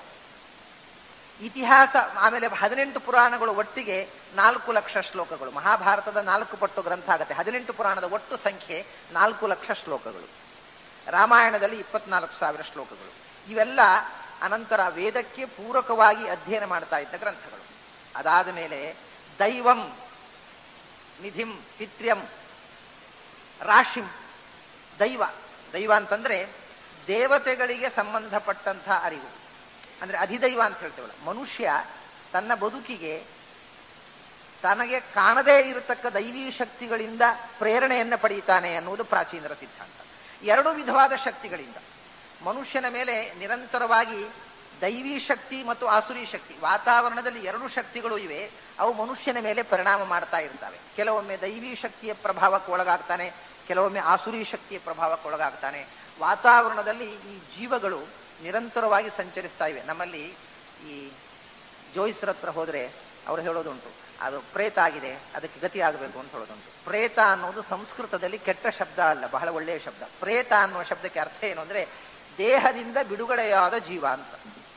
ಇತಿಹಾಸ ಆಮೇಲೆ ಹದಿನೆಂಟು ಪುರಾಣಗಳು ಒಟ್ಟಿಗೆ ನಾಲ್ಕು ಲಕ್ಷ ಶ್ಲೋಕಗಳು. ಮಹಾಭಾರತದ ನಾಲ್ಕು ಪಟ್ಟು ಗ್ರಂಥ ಆಗತ್ತೆ. ಹದಿನೆಂಟು ಪುರಾಣದ ಒಟ್ಟು ಸಂಖ್ಯೆ ನಾಲ್ಕು ಲಕ್ಷ ಶ್ಲೋಕಗಳು. ರಾಮಾಯಣದಲ್ಲಿ ಇಪ್ಪತ್ನಾಲ್ಕು ಸಾವಿರ ಶ್ಲೋಕಗಳು. ಇವೆಲ್ಲ ಅನಂತರ ವೇದಕ್ಕೆ ಪೂರಕವಾಗಿ ಅಧ್ಯಯನ ಮಾಡ್ತಾ ಇದ್ದ ಗ್ರಂಥಗಳು. ಅದಾದ ಮೇಲೆ ದೈವಂ, ನಿಧಿಂ, ಪಿತ್ರ್ಯಂ, ರಾಶಿಂ. ದೈವ, ದೈವ ಅಂತಂದ್ರೆ ದೇವತೆಗಳಿಗೆ ಸಂಬಂಧಪಟ್ಟಂಥ ಅರಿವು, ಅಂದ್ರೆ ಅಧಿದೈವ ಅಂತ ಹೇಳ್ತೇವಲ್ಲ. ಮನುಷ್ಯ ತನ್ನ ಬದುಕಿಗೆ ತನಗೆ ಕಾಣದೇ ಇರತಕ್ಕ ದೈವೀ ಶಕ್ತಿಗಳಿಂದ ಪ್ರೇರಣೆಯನ್ನು ಪಡೆಯುತ್ತಾನೆ ಅನ್ನುವುದು ಪ್ರಾಚೀನರ ಸಿದ್ಧಾಂತ. ಎರಡು ವಿಧವಾದ ಶಕ್ತಿಗಳಿಂದ ಮನುಷ್ಯನ ಮೇಲೆ ನಿರಂತರವಾಗಿ ದೈವೀ ಶಕ್ತಿ ಮತ್ತು ಆಸುರಿ ಶಕ್ತಿ, ವಾತಾವರಣದಲ್ಲಿ ಎರಡು ಶಕ್ತಿಗಳು ಇವೆ. ಅವು ಮನುಷ್ಯನ ಮೇಲೆ ಪರಿಣಾಮ ಮಾಡ್ತಾ ಇರ್ತವೆ. ಕೆಲವೊಮ್ಮೆ ದೈವೀ ಶಕ್ತಿಯ ಪ್ರಭಾವಕ್ಕೆ ಒಳಗಾಗ್ತಾನೆ, ಕೆಲವೊಮ್ಮೆ ಆಸುರಿ ಶಕ್ತಿಯ ಪ್ರಭಾವಕ್ಕೆ ಒಳಗಾಗ್ತಾನೆ. ವಾತಾವರಣದಲ್ಲಿ ಈ ಜೀವಗಳು ನಿರಂತರವಾಗಿ ಸಂಚರಿಸ್ತಾ ಇವೆ. ನಮ್ಮಲ್ಲಿ ಈ ಜೋಯಿಸ್ರ ಹತ್ರ ಹೋದ್ರೆ ಅವರು ಹೇಳೋದುಂಟು, ಅದು ಪ್ರೇತ ಆಗಿದೆ, ಅದಕ್ಕೆ ಗತಿ ಆಗಬೇಕು ಅಂತ ಹೇಳೋದುಂಟು. ಪ್ರೇತ ಅನ್ನೋದು ಸಂಸ್ಕೃತದಲ್ಲಿ ಕೆಟ್ಟ ಶಬ್ದ ಅಲ್ಲ, ಬಹಳ ಒಳ್ಳೆಯ ಶಬ್ದ. ಪ್ರೇತ ಅನ್ನುವ ಶಬ್ದಕ್ಕೆ ಅರ್ಥ ಏನು ಅಂದ್ರೆ ದೇಹದಿಂದ ಬಿಡುಗಡೆಯಾದ ಜೀವ ಅಂತ.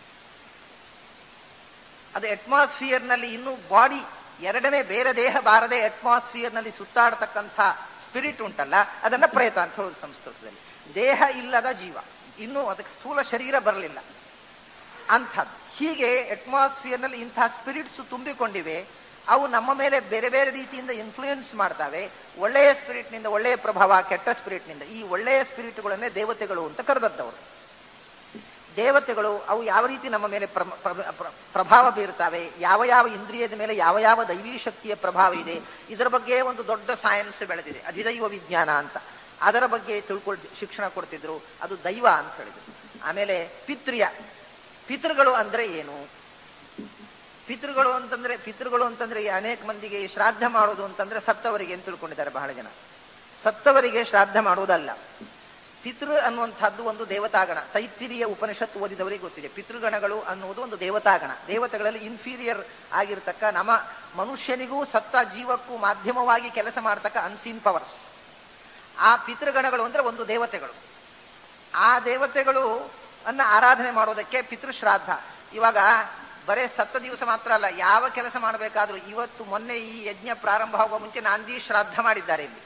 ಅದು ಅಟ್ಮಾಸ್ಫಿಯರ್ ನಲ್ಲಿ ಇನ್ನು ಬಾಡಿ ಎರಡನೇ ಬೇರೆ ದೇಹ ಬಾರದೆ ಅಟ್ಮಾಸ್ಫಿಯರ್ ನಲ್ಲಿ ಸುತ್ತಾಡತಕ್ಕಂಥ ಸ್ಪಿರಿಟ್ ಉಂಟಲ್ಲ, ಅದನ್ನ ಪ್ರೇತ ಅಂತ ಹೇಳೋದು ಸಂಸ್ಕೃತದಲ್ಲಿ. ದೇಹ ಇಲ್ಲದ ಜೀವ, ಇನ್ನೂ ಅದಕ್ಕೆ ಸ್ಥೂಲ ಶರೀರ ಬರಲಿಲ್ಲ ಅಂಥದ್ದು. ಹೀಗೆ ಅಟ್ಮಾಸ್ಫಿಯರ್ ನಲ್ಲಿ ಇಂತಹ ಸ್ಪಿರಿಟ್ಸ್ ತುಂಬಿಕೊಂಡಿವೆ. ಅವು ನಮ್ಮ ಮೇಲೆ ಬೇರೆ ಬೇರೆ ರೀತಿಯಿಂದ ಇನ್ಫ್ಲೂಯೆನ್ಸ್ ಮಾಡ್ತವೆ. ಒಳ್ಳೆಯ ಸ್ಪಿರಿಟ್ ನಿಂದ ಒಳ್ಳೆಯ ಪ್ರಭಾವ, ಕೆಟ್ಟ ಸ್ಪಿರಿಟ್ ನಿಂದ. ಈ ಒಳ್ಳೆಯ ಸ್ಪಿರಿಟ್ಗಳನ್ನೇ ದೇವತೆಗಳು ಅಂತ ಕರೆದದ್ದವರು. ದೇವತೆಗಳು ಅವು ಯಾವ ರೀತಿ ನಮ್ಮ ಮೇಲೆ ಪ್ರಭಾವ ಬೀರ್ತವೆ, ಯಾವ ಯಾವ ಇಂದ್ರಿಯದ ಮೇಲೆ ಯಾವ ಯಾವ ದೈವೀ ಶಕ್ತಿಯ ಪ್ರಭಾವ ಇದೆ, ಇದರ ಬಗ್ಗೆ ಒಂದು ದೊಡ್ಡ ಸೈನ್ಸ್ ಬೆಳೆದಿದೆ, ಅಧಿದೈವ ವಿಜ್ಞಾನ ಅಂತ. ಅದರ ಬಗ್ಗೆ ತಿಳ್ಕೊಳ್ ಶಿಕ್ಷಣ ಕೊಡ್ತಿದ್ರು. ಅದು ದೈವ ಅಂತ ಹೇಳಿದ್ರು. ಆಮೇಲೆ ಪಿತೃಯ, ಪಿತೃಗಳು ಅಂದ್ರೆ ಏನು? ಪಿತೃಗಳು ಅಂತಂದ್ರೆ ಪಿತೃಗಳು ಅಂತಂದ್ರೆ ಅನೇಕ ಮಂದಿಗೆ ಶ್ರಾದ್ದ ಮಾಡೋದು ಅಂತಂದ್ರೆ ಸತ್ತವರಿಗೆ ಅಂತ ತಿಳ್ಕೊಂಡಿದ್ದಾರೆ ಬಹಳ ಜನ. ಸತ್ತವರಿಗೆ ಶ್ರಾದ್ದ ಮಾಡುವುದಲ್ಲ. ಪಿತೃ ಅನ್ನುವಂಥದ್ದು ಒಂದು ದೇವತಾಗಣ. ತೈತ್ತಿರಿಯ ಉಪನಿಷತ್ತು ಓದಿದವರಿಗೆ ಗೊತ್ತಿದೆ. ಪಿತೃಗಣಗಳು ಅನ್ನುವುದು ಒಂದು ದೇವತಾಗಣ. ದೇವತೆಗಳಲ್ಲಿ ಇನ್ಫೀರಿಯರ್ ಆಗಿರ್ತಕ್ಕ, ನಮ್ಮ ಮನುಷ್ಯನಿಗೂ ಸತ್ತ ಜೀವಕ್ಕೂ ಮಾಧ್ಯಮವಾಗಿ ಕೆಲಸ ಮಾಡತಕ್ಕ ಅನ್ಸೀನ್ ಪವರ್ಸ್. ಆ ಪಿತೃಗಣಗಳು ಅಂದ್ರೆ ಒಂದು ದೇವತೆಗಳು. ಆ ದೇವತೆಗಳು ಅನ್ನ ಆರಾಧನೆ ಮಾಡೋದಕ್ಕೆ ಪಿತೃಶ್ರಾದ್ದ. ಇವಾಗ ಬರೇ ಸತ್ತ ದಿವಸ ಮಾತ್ರ ಅಲ್ಲ, ಯಾವ ಕೆಲಸ ಮಾಡಬೇಕಾದ್ರೂ ಇವತ್ತು ಮೊನ್ನೆ ಈ ಯಜ್ಞ ಪ್ರಾರಂಭ ಆಗುವ ಮುಂಚೆ ನಾಂದಿ ಶ್ರಾದ್ದ ಮಾಡಿದ್ದಾರೆ ಇಲ್ಲಿ.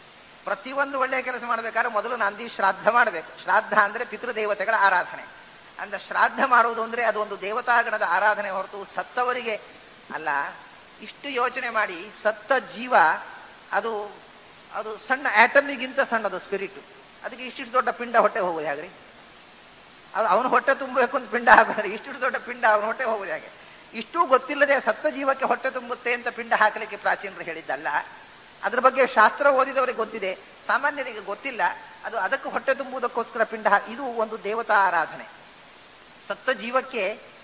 ಪ್ರತಿಯೊಂದು ಒಳ್ಳೆಯ ಕೆಲಸ ಮಾಡಬೇಕಾದ್ರೆ ಮೊದಲು ನಾಂದಿ ಶ್ರಾದ್ದ ಮಾಡಬೇಕು. ಶ್ರಾದ್ದ ಅಂದ್ರೆ ಪಿತೃದೇವತೆಗಳ ಆರಾಧನೆ. ಅಂದ್ರೆ ಶ್ರಾದ್ದ ಮಾಡುವುದು ಅಂದ್ರೆ ಅದು ಒಂದು ದೇವತಾಗಣದ ಆರಾಧನೆ ಹೊರತು ಸತ್ತವರಿಗೆ ಅಲ್ಲ. ಇಷ್ಟು ಯೋಚನೆ ಮಾಡಿ, ಸತ್ತ ಜೀವ ಅದು ಅದು ಸಣ್ಣ ಆಟಮಿಗಿಂತ ಸಣ್ಣದು ಸ್ಪಿರಿಟ್. ಅದಕ್ಕೆ ಇಷ್ಟಿಷ್ಟು ದೊಡ್ಡ ಪಿಂಡ ಹೊಟ್ಟೆ ಹೋಗುದು ಹೇಗ್ರಿ? ಅದು ಅವನು ಹೊಟ್ಟೆ ತುಂಬಬೇಕು ಅಂತ ಪಿಂಡ ಹಾಕಿದ್ರೆ ಇಷ್ಟಿಷ್ಟು ದೊಡ್ಡ ಪಿಂಡ ಅವನ ಹೊಟ್ಟೆ ಹೋಗುದು ಹೇಗೆ? ಇಷ್ಟೂ ಗೊತ್ತಿಲ್ಲದೆ ಸತ್ತ ಜೀವಕ್ಕೆ ಹೊಟ್ಟೆ ತುಂಬುತ್ತೆ ಅಂತ ಪಿಂಡ ಹಾಕಲಿಕ್ಕೆ ಪ್ರಾಚೀನರು ಹೇಳಿದ್ದಲ್ಲ. ಅದ್ರ ಬಗ್ಗೆ ಶಾಸ್ತ್ರ ಓದಿದವರಿಗೆ ಗೊತ್ತಿದೆ, ಸಾಮಾನ್ಯರಿಗೆ ಗೊತ್ತಿಲ್ಲ. ಅದು ಅದಕ್ಕೆ ಹೊಟ್ಟೆ ತುಂಬುವುದಕ್ಕೋಸ್ಕರ ಪಿಂಡ ಹಾಕಿ, ಇದು ಒಂದು ದೇವತಾ ಆರಾಧನೆ. ಸತ್ತ ಜೀವಕ್ಕೆ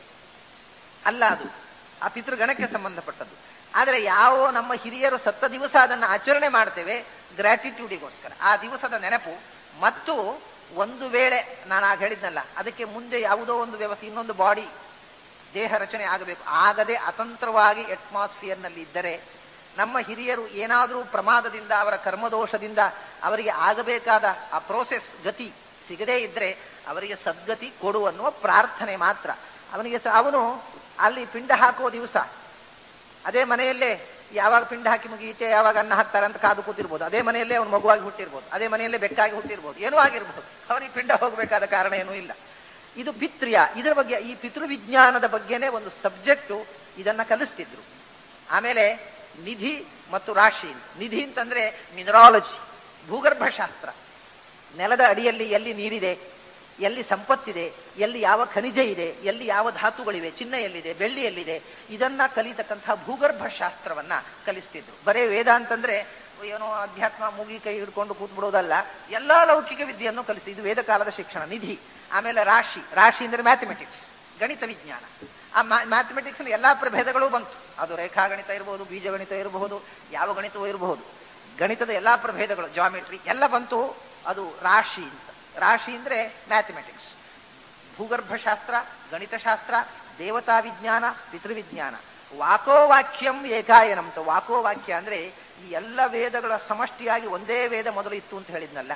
ಅಲ್ಲ, ಅದು ಆ ಪಿತೃಗಣಕ್ಕೆ ಸಂಬಂಧಪಟ್ಟದ್ದು. ಆದರೆ ಯಾವ ನಮ್ಮ ಹಿರಿಯರು ಸತ್ತ ದಿವಸ ಅದನ್ನು ಆಚರಣೆ ಮಾಡ್ತೇವೆ ಗ್ರಾಟಿಟ್ಯೂಡಿಗೋಸ್ಕರ, ಆ ದಿವಸದ ನೆನಪು. ಮತ್ತು ಒಂದು ವೇಳೆ ನಾನು ಆಗ ಹೇಳಿದ್ನಲ್ಲ, ಅದಕ್ಕೆ ಮುಂದೆ ಯಾವುದೋ ಒಂದು ವ್ಯವಸ್ಥೆ, ಇನ್ನೊಂದು ಬಾಡಿ ದೇಹ ರಚನೆ ಆಗಬೇಕು, ಆಗದೆ ಅತಂತ್ರವಾಗಿ ಅಟ್ಮಾಸ್ಫಿಯರ್ನಲ್ಲಿ ಇದ್ದರೆ, ನಮ್ಮ ಹಿರಿಯರು ಏನಾದರೂ ಪ್ರಮಾದದಿಂದ ಅವರ ಕರ್ಮದೋಷದಿಂದ ಅವರಿಗೆ ಆಗಬೇಕಾದ ಆ ಪ್ರೋಸೆಸ್ ಗತಿ ಸಿಗದೇ ಇದ್ರೆ ಅವರಿಗೆ ಸದ್ಗತಿ ಕೊಡು ಅನ್ನುವ ಪ್ರಾರ್ಥನೆ ಮಾತ್ರ. ಅವನಿಗೆ ಸ ಅವನು ಅಲ್ಲಿ ಪಿಂಡ ಹಾಕುವ ದಿವಸ ಅದೇ ಮನೆಯಲ್ಲೇ ಯಾವಾಗ ಪಿಂಡ ಹಾಕಿ ಮುಗಿಯುತ್ತೆ, ಯಾವಾಗ ಅನ್ನ ಹಾಕ್ತಾರೆ ಅಂತ ಕಾದು ಕೂತಿರ್ಬೋದು. ಅದೇ ಮನೆಯಲ್ಲೇ ಅವನು ಮಗುವಾಗಿ ಹುಟ್ಟಿರ್ಬೋದು, ಅದೇ ಮನೆಯಲ್ಲೇ ಬೆಕ್ಕಾಗಿ ಹುಟ್ಟಿರ್ಬೋದು, ಏನೂ ಆಗಿರ್ಬೋದು. ಅವನಿಗೆ ಪಿಂಡ ಹೋಗಬೇಕಾದ ಕಾರಣ ಏನೂ ಇಲ್ಲ. ಇದು ಪಿತೃಯ. ಇದರ ಬಗ್ಗೆ, ಈ ಪಿತೃವಿಜ್ಞಾನದ ಬಗ್ಗೆನೇ ಒಂದು ಸಬ್ಜೆಕ್ಟು, ಇದನ್ನ ಕಲಿಸ್ತಿದ್ರು. ಆಮೇಲೆ ನಿಧಿ ಮತ್ತು ರಾಶಿ. ನಿಧಿ ಅಂತಂದ್ರೆ ಮಿನರಾಲಜಿ, ಭೂಗರ್ಭಶಾಸ್ತ್ರ. ನೆಲದ ಅಡಿಯಲ್ಲಿ ಎಲ್ಲಿ ನೀರಿದೆ, ಎಲ್ಲಿ ಸಂಪತ್ತಿದೆ, ಎಲ್ಲಿ ಯಾವ ಖನಿಜ ಇದೆ, ಎಲ್ಲಿ ಯಾವ ಧಾತುಗಳಿವೆ, ಚಿನ್ನ ಎಲ್ಲಿದೆ, ಬೆಳ್ಳಿ ಎಲ್ಲಿದೆ, ಇದನ್ನ ಕಲಿತಕ್ಕಂತಹ ಭೂಗರ್ಭ ಶಾಸ್ತ್ರವನ್ನ ಕಲಿಸ್ತಿದ್ರು. ಬರೇ ವೇದ ಅಂತಂದ್ರೆ ಏನೋ ಅಧ್ಯಾತ್ಮ ಮೂಗಿ ಕೈ ಹಿಡ್ಕೊಂಡು ಕೂತ್ಬಿಡೋದಲ್ಲ, ಎಲ್ಲಾ ಲೌಕಿಕ ವಿದ್ಯೆಯನ್ನು ಕಲಿಸಿ. ಇದು ವೇದ ಕಾಲದ ಶಿಕ್ಷಣ. ನಿಧಿ. ಆಮೇಲೆ ರಾಶಿ. ರಾಶಿ ಅಂದ್ರೆ ಮ್ಯಾಥಮೆಟಿಕ್ಸ್, ಗಣಿತ ವಿಜ್ಞಾನ. ಆ ಮ್ಯಾಥಮೆಟಿಕ್ಸ್ ಎಲ್ಲಾ ಪ್ರಭೇದಗಳು ಬಂತು. ಅದು ರೇಖಾಗಣಿತ ಇರಬಹುದು, ಬೀಜಗಣಿತ ಇರಬಹುದು, ಯಾವ ಗಣಿತವೂ ಇರಬಹುದು. ಗಣಿತದ ಎಲ್ಲಾ ಪ್ರಭೇದಗಳು, ಜಾಮೆಟ್ರಿ ಎಲ್ಲ ಬಂತು. ಅದು ರಾಶಿ ಅಂತ. ರಾಶಿ ಅಂದ್ರೆ ಮ್ಯಾಥಮೆಟಿಕ್ಸ್, ಭೂಗರ್ಭಶಾಸ್ತ್ರ, ಗಣಿತಶಾಸ್ತ್ರ, ದೇವತಾ ವಿಜ್ಞಾನ, ಪಿತೃವಿಜ್ಞಾನ. ವಾಕೋವಾಕ್ಯಂ ಏಕಾಯನಂ ಅಂತ. ವಾಕೋವಾಕ್ಯ ಅಂದ್ರೆ ಈ ಎಲ್ಲ ವೇದಗಳ ಸಮಷ್ಟಿಯಾಗಿ ಒಂದೇ ವೇದ ಮೊದಲು ಇತ್ತು ಅಂತ ಹೇಳಿದ್ನಲ್ಲ,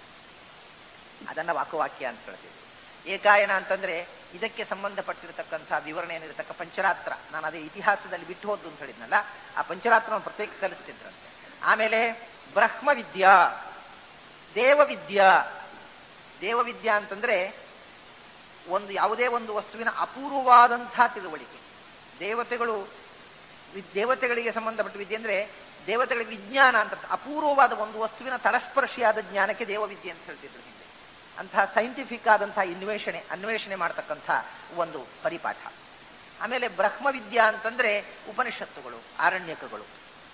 ಅದನ್ನ ವಾಕೋವಾಕ್ಯ ಅಂತ ಹೇಳ್ತೀವಿ. ಏಕಾಯನ ಅಂತಂದ್ರೆ ಇದಕ್ಕೆ ಸಂಬಂಧಪಟ್ಟಿರತಕ್ಕಂತಹ ವಿವರಣೆ ಏನಿರತಕ್ಕ ಪಂಚರಾತ್ರ. ನಾನು ಅದೇ ಇತಿಹಾಸದಲ್ಲಿ ಬಿಟ್ಟು ಹೋದ್ದು ಅಂತ ಹೇಳಿದ್ನಲ್ಲ, ಆ ಪಂಚರಾತ್ರವನ್ನು ಪ್ರತ್ಯೇಕ ಕಲಿಸ್ತಿದ್ರಂತೆ. ಆಮೇಲೆ ಬ್ರಹ್ಮವಿದ್ಯಾ, ದೇವವಿದ್ಯಾ. ದೇವವಿದ್ಯಾ ಅಂತಂದ್ರೆ ಒಂದು ಯಾವುದೇ ಒಂದು ವಸ್ತುವಿನ ಅಪೂರ್ವವಾದಂತಹ ತಿಳುವಳಿಕೆ. ದೇವತೆಗಳು, ದೇವತೆಗಳಿಗೆ ಸಂಬಂಧಪಟ್ಟ ವಿದ್ಯೆ ಅಂದ್ರೆ ದೇವತೆಗಳ ವಿಜ್ಞಾನ ಅಂತ. ಅಪೂರ್ವವಾದ ಒಂದು ವಸ್ತುವಿನ ತಳಸ್ಪರ್ಶಿಯಾದ ಜ್ಞಾನಕ್ಕೆ ದೇವವಿದ್ಯೆ ಅಂತ ಹೇಳ್ತಿದ್ರು ಹಿಂದೆ. ಅಂತಹ ಸೈಂಟಿಫಿಕ್ ಆದಂತಹ ಇನ್ವೇಷಣೆ ಅನ್ವೇಷಣೆ ಮಾಡತಕ್ಕಂಥ ಒಂದು ಪರಿಪಾಠ. ಆಮೇಲೆ ಬ್ರಹ್ಮವಿದ್ಯಾ ಅಂತಂದ್ರೆ ಉಪನಿಷತ್ತುಗಳು, ಆರಣ್ಯಕಗಳು.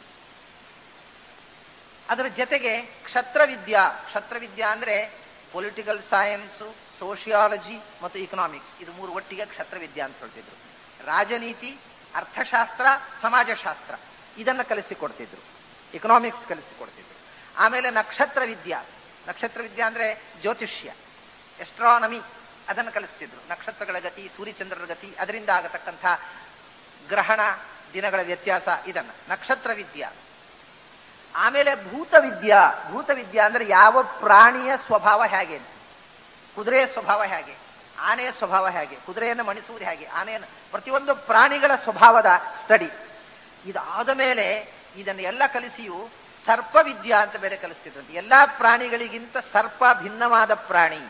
ಅದರ ಜೊತೆಗೆ ಕ್ಷತ್ರವಿದ್ಯಾ. ಕ್ಷತ್ರವಿದ್ಯಾ ಅಂದ್ರೆ ಪೊಲಿಟಿಕಲ್ ಸೈನ್ಸ್, ಸೋಷಿಯಾಲಜಿ ಮತ್ತು ಇಕನಾಮಿಕ್ಸ್, ಇದು ಮೂರು ಒಟ್ಟಿಗೆ ಕ್ಷತ್ರವಿದ್ಯಾ ಅಂತ ಹೇಳ್ತಿದ್ರು. ರಾಜನೀತಿ, ಅರ್ಥಶಾಸ್ತ್ರ, ಸಮಾಜಶಾಸ್ತ್ರ ಇದನ್ನ ಕಲಿಸಿಕೊಡ್ತಿದ್ರು. ಇಕನಾಮಿಕ್ಸ್ ಕಲಿಸಿಕೊಡ್ತಿದ್ರು. ಆಮೇಲೆ ನಕ್ಷತ್ರ ವಿದ್ಯಾ. ನಕ್ಷತ್ರ ವಿದ್ಯಾ ಅಂದ್ರೆ ಜ್ಯೋತಿಷ್ಯ, ಎಸ್ಟ್ರಾನಮಿ, ಅದನ್ನು ಕಲಿಸ್ತಿದ್ರು. ನಕ್ಷತ್ರಗಳ ಗತಿ, ಸೂರ್ಯಚಂದ್ರರ ಗತಿ, ಅದರಿಂದ ಆಗತಕ್ಕಂಥ ಗ್ರಹಣ ದಿನಗಳ ವ್ಯತ್ಯಾಸ, ಇದನ್ನ ನಕ್ಷತ್ರ ವಿದ್ಯಾ. ಆಮೇಲೆ ಭೂತವಿದ್ಯಾ. ಭೂತವಿದ್ಯಾ ಅಂದ್ರೆ ಯಾವ ಪ್ರಾಣಿಯ ಸ್ವಭಾವ ಹೇಗೆ, ಕುದುರೆಯ ಸ್ವಭಾವ ಹೇಗೆ, ಆನೆಯ ಸ್ವಭಾವ ಹೇಗೆ, ಕುದುರೆಯನ್ನು ಮಣಿಸುವುದು ಹೇಗೆ, ಆನೆಯನ್ನು, ಪ್ರತಿಯೊಂದು ಪ್ರಾಣಿಗಳ ಸ್ವಭಾವದ ಸ್ಟಡಿ. ಇದಾದ ಮೇಲೆ ಇದನ್ನು ಎಲ್ಲ ಕಲಿಸಿಯೂ ಸರ್ಪವಿದ್ಯಾ ಅಂತ ಬೇರೆ ಕಲಿಸ್ತಿದ್ರಂತೆ. ಎಲ್ಲಾ ಪ್ರಾಣಿಗಳಿಗಿಂತ ಸರ್ಪ ಭಿನ್ನವಾದ ಪ್ರಾಣಿ.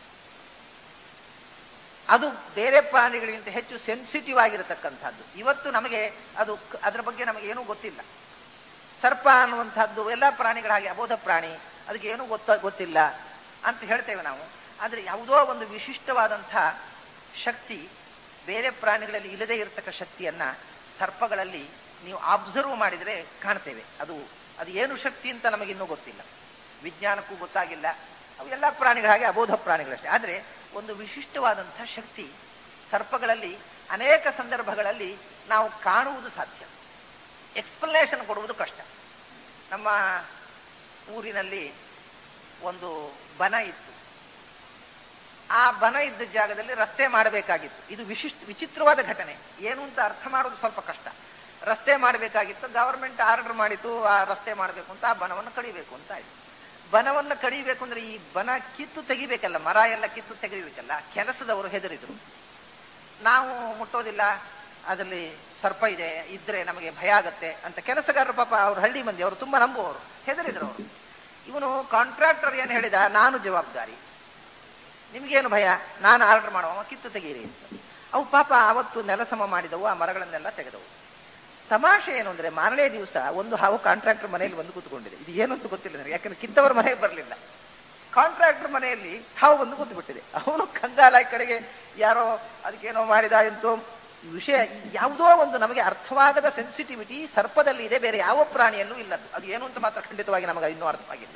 ಅದು ಬೇರೆ ಪ್ರಾಣಿಗಳಿಗಿಂತ ಹೆಚ್ಚು ಸೆನ್ಸಿಟಿವ್ ಆಗಿರತಕ್ಕಂಥದ್ದು. ಇವತ್ತು ನಮಗೆ ಅದು ಅದರ ಬಗ್ಗೆ ನಮಗೆ ಏನೂ ಗೊತ್ತಿಲ್ಲ. ಸರ್ಪ ಅನ್ನುವಂಥದ್ದು ಎಲ್ಲ ಪ್ರಾಣಿಗಳ ಹಾಗೆ ಅಬೋಧ ಪ್ರಾಣಿ, ಅದಕ್ಕೆ ಏನೂ ಗೊತ್ತ ಗೊತ್ತಿಲ್ಲ ಅಂತ ಹೇಳ್ತೇವೆ ನಾವು. ಆದರೆ ಯಾವುದೋ ಒಂದು ವಿಶಿಷ್ಟವಾದಂಥ ಶಕ್ತಿ ಬೇರೆ ಪ್ರಾಣಿಗಳಲ್ಲಿ ಇಲ್ಲದೇ ಇರತಕ್ಕ ಶಕ್ತಿಯನ್ನ ಸರ್ಪಗಳಲ್ಲಿ ನೀವು ಅಬ್ಸರ್ವ್ ಮಾಡಿದರೆ ಕಾಣ್ತೇವೆ. ಅದು ಅದು ಏನು ಶಕ್ತಿ ಅಂತ ನಮಗಿನ್ನೂ ಗೊತ್ತಿಲ್ಲ, ವಿಜ್ಞಾನಕ್ಕೂ ಗೊತ್ತಾಗಿಲ್ಲ. ಅವು ಎಲ್ಲ ಪ್ರಾಣಿಗಳ ಹಾಗೆ ಅಬೋಧ ಪ್ರಾಣಿಗಳಷ್ಟೇ. ಆದರೆ ಒಂದು ವಿಶಿಷ್ಟವಾದಂಥ ಶಕ್ತಿ ಸರ್ಪಗಳಲ್ಲಿ ಅನೇಕ ಸಂದರ್ಭಗಳಲ್ಲಿ ನಾವು ಕಾಣುವುದು ಸಾಧ್ಯ, ಎಕ್ಸ್ಪ್ಲನೇಷನ್ ಕೊಡುವುದು ಕಷ್ಟ. ನಮ್ಮ ಊರಿನಲ್ಲಿ ಒಂದು ಬನ ಇತ್ತು. ಆ ಬನ ಇದ್ದ ಜಾಗದಲ್ಲಿ ರಸ್ತೆ ಮಾಡಬೇಕಾಗಿತ್ತು. ಇದು ವಿಶಿಷ್ಟ ವಿಚಿತ್ರವಾದ ಘಟನೆ. ಏನು ಅಂತ ಅರ್ಥ ಮಾಡೋದು ಸ್ವಲ್ಪ ಕಷ್ಟ. ರಸ್ತೆ ಮಾಡಬೇಕಾಗಿತ್ತು, ಗವರ್ಮೆಂಟ್ ಆರ್ಡರ್ ಮಾಡಿತು ಆ ರಸ್ತೆ ಮಾಡಬೇಕು ಅಂತ, ಆ ಬನವನ್ನು ಕಡಿಬೇಕು ಅಂತ ಆಯ್ತು. ಬನವನ್ನು ಕಡಿಬೇಕು ಅಂದ್ರೆ ಈ ಬನ ಕಿತ್ತು ತೆಗಿಬೇಕಲ್ಲ, ಮರ ಎಲ್ಲ ಕಿತ್ತು ತೆಗಿಬೇಕಲ್ಲ. ಕೆಲಸದವರು ಹೆದರಿದ್ರು. ನಾವು ಮುಟ್ಟೋದಿಲ್ಲ, ಅದರಲ್ಲಿ ಸರ್ಪ ಇದೆ, ಇದ್ರೆ ನಮಗೆ ಭಯ ಆಗತ್ತೆ ಅಂತ. ಕೆಲಸಗಾರರು ಪಾಪ ಅವ್ರು ಹಳ್ಳಿ ಮಂದಿ, ಅವರು ತುಂಬಾ ನಂಬುವವರು, ಹೆದರಿದ್ರು ಅವರು. ಇವನು ಕಾಂಟ್ರಾಕ್ಟರ್ ಏನು ಹೇಳಿದ, ನಾನು ಜವಾಬ್ದಾರಿ, ನಿಮ್ಗೇನು ಭಯ, ನಾನು ಆರ್ಡರ್ ಮಾಡುವ ಕಿತ್ತು ತೆಗೀರಿ ಅಂತ. ಅವು ಪಾಪ ಆವತ್ತು ನೆಲಸಮ ಮಾಡಿದವು, ಆ ಮರಗಳನ್ನೆಲ್ಲ ತೆಗೆದವು. ತಮಾಷೆ ಏನು ಅಂದ್ರೆ ಮಾರನೇ ದಿವಸ ಒಂದು ಹಾವು ಕಾಂಟ್ರಾಕ್ಟರ್ ಮನೆಯಲ್ಲಿ ಬಂದು ಕೂತ್ಕೊಂಡಿದೆ. ಇದು ಏನು ಅಂತ ಗೊತ್ತಿಲ್ಲ ನನಗೆ, ಯಾಕಂದ್ರೆ ಕಿತ್ತವರ ಮನೆಗೆ ಬರಲಿಲ್ಲ. ಕಾಂಟ್ರಾಕ್ಟರ್ ಮನೆಯಲ್ಲಿ ಹಾವು ಬಂದು ಕೂತು ಬಿಟ್ಟಿದೆ. ಅವನು ಕಂಗಾಲ ಕಡೆಗೆ ಯಾರೋ ಅದಕ್ಕೇನೋ ಮಾಡಿದ ಎಂತೋ ವಿಷಯ. ಯಾವುದೋ ಒಂದು ನಮಗೆ ಅರ್ಥವಾಗದ ಸೆನ್ಸಿಟಿವಿಟಿ ಸರ್ಪದಲ್ಲಿ ಇದೆ, ಬೇರೆ ಯಾವ ಪ್ರಾಣಿಯಲ್ಲೂ ಇಲ್ಲ. ಅದು ಏನು ಅಂತ ಮಾತ್ರ ಖಂಡಿತವಾಗಿ ನಮಗೆ ಇನ್ನೂ ಅರ್ಥವಾಗಿಲ್ಲ.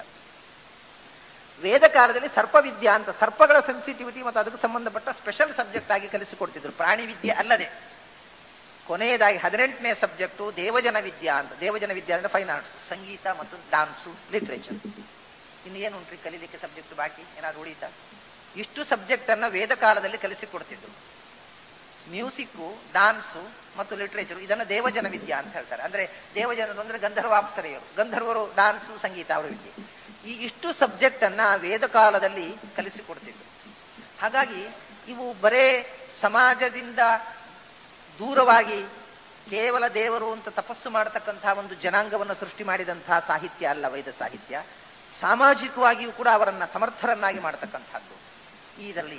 ವೇದ ಕಾಲದಲ್ಲಿ ಸರ್ಪವಿದ್ಯಾ ಅಂತ ಸರ್ಪಗಳ ಸೆನ್ಸಿಟಿವಿಟಿ ಮತ್ತು ಅದಕ್ಕೆ ಸಂಬಂಧಪಟ್ಟ ಸ್ಪೆಷಲ್ ಸಬ್ಜೆಕ್ಟ್ ಆಗಿ ಕಲಿಸಿಕೊಡ್ತಿದ್ರು, ಪ್ರಾಣಿ ವಿದ್ಯೆ ಅಲ್ಲದೆ. ಕೊನೆಯದಾಗಿ ಹದಿನೆಂಟನೇ ಸಬ್ಜೆಕ್ಟು ದೇವಜನ ವಿದ್ಯಾ ಅಂತ. ದೇವಜನ ವಿದ್ಯಾ ಅಂದ್ರೆ ಫೈನ್ ಆರ್ಟ್ಸ್, ಸಂಗೀತ ಮತ್ತು ಡಾನ್ಸು, ಲಿಟ್ರೇಚರ್. ಇನ್ನು ಏನು ಉಂಟ್ರಿ ಕಲೀಲಿಕ್ಕೆ ಸಬ್ಜೆಕ್ಟ್ ಬಾಕಿ ಏನಾದ್ರು ಉಳಿತಾ? ಇಷ್ಟು ಸಬ್ಜೆಕ್ಟ್ ಅನ್ನ ವೇದ ಕಾಲದಲ್ಲಿ ಕಲಿಸಿಕೊಡ್ತಿದ್ರು. ಮ್ಯೂಸಿಕ್ಕು, ಡಾನ್ಸು ಮತ್ತು ಲಿಟ್ರೇಚರ್, ಇದನ್ನ ದೇವಜನ ವಿದ್ಯಾ ಅಂತ ಹೇಳ್ತಾರೆ. ಅಂದ್ರೆ ದೇವಜನರು ಅಂದ್ರೆ ಗಂಧರ್ವಾಪ್ಸರೆಯರು, ಗಂಧರ್ವರು ಡಾನ್ಸು ಸಂಗೀತ ಅವರ ವಿದ್ಯೆ. ಈ ಇಷ್ಟು ಸಬ್ಜೆಕ್ಟ್ ಅನ್ನ ವೇದ ಕಾಲದಲ್ಲಿ ಕಲಿಸಿಕೊಡ್ತಿದ್ರು. ಹಾಗಾಗಿ ಇವು ಬರೇ ಸಮಾಜದಿಂದ ದೂರವಾಗಿ ಕೇವಲ ದೇವರು ಅಂತ ತಪಸ್ಸು ಮಾಡತಕ್ಕಂತಹ ಒಂದು ಜನಾಂಗವನ್ನು ಸೃಷ್ಟಿ ಮಾಡಿದಂತಹ ಸಾಹಿತ್ಯ ಅಲ್ಲ ವೇದ ಸಾಹಿತ್ಯ. ಸಾಮಾಜಿಕವಾಗಿಯೂ ಕೂಡ ಅವರನ್ನ ಸಮರ್ಥರನ್ನಾಗಿ ಮಾಡತಕ್ಕಂಥದ್ದು ಇದರಲ್ಲಿ.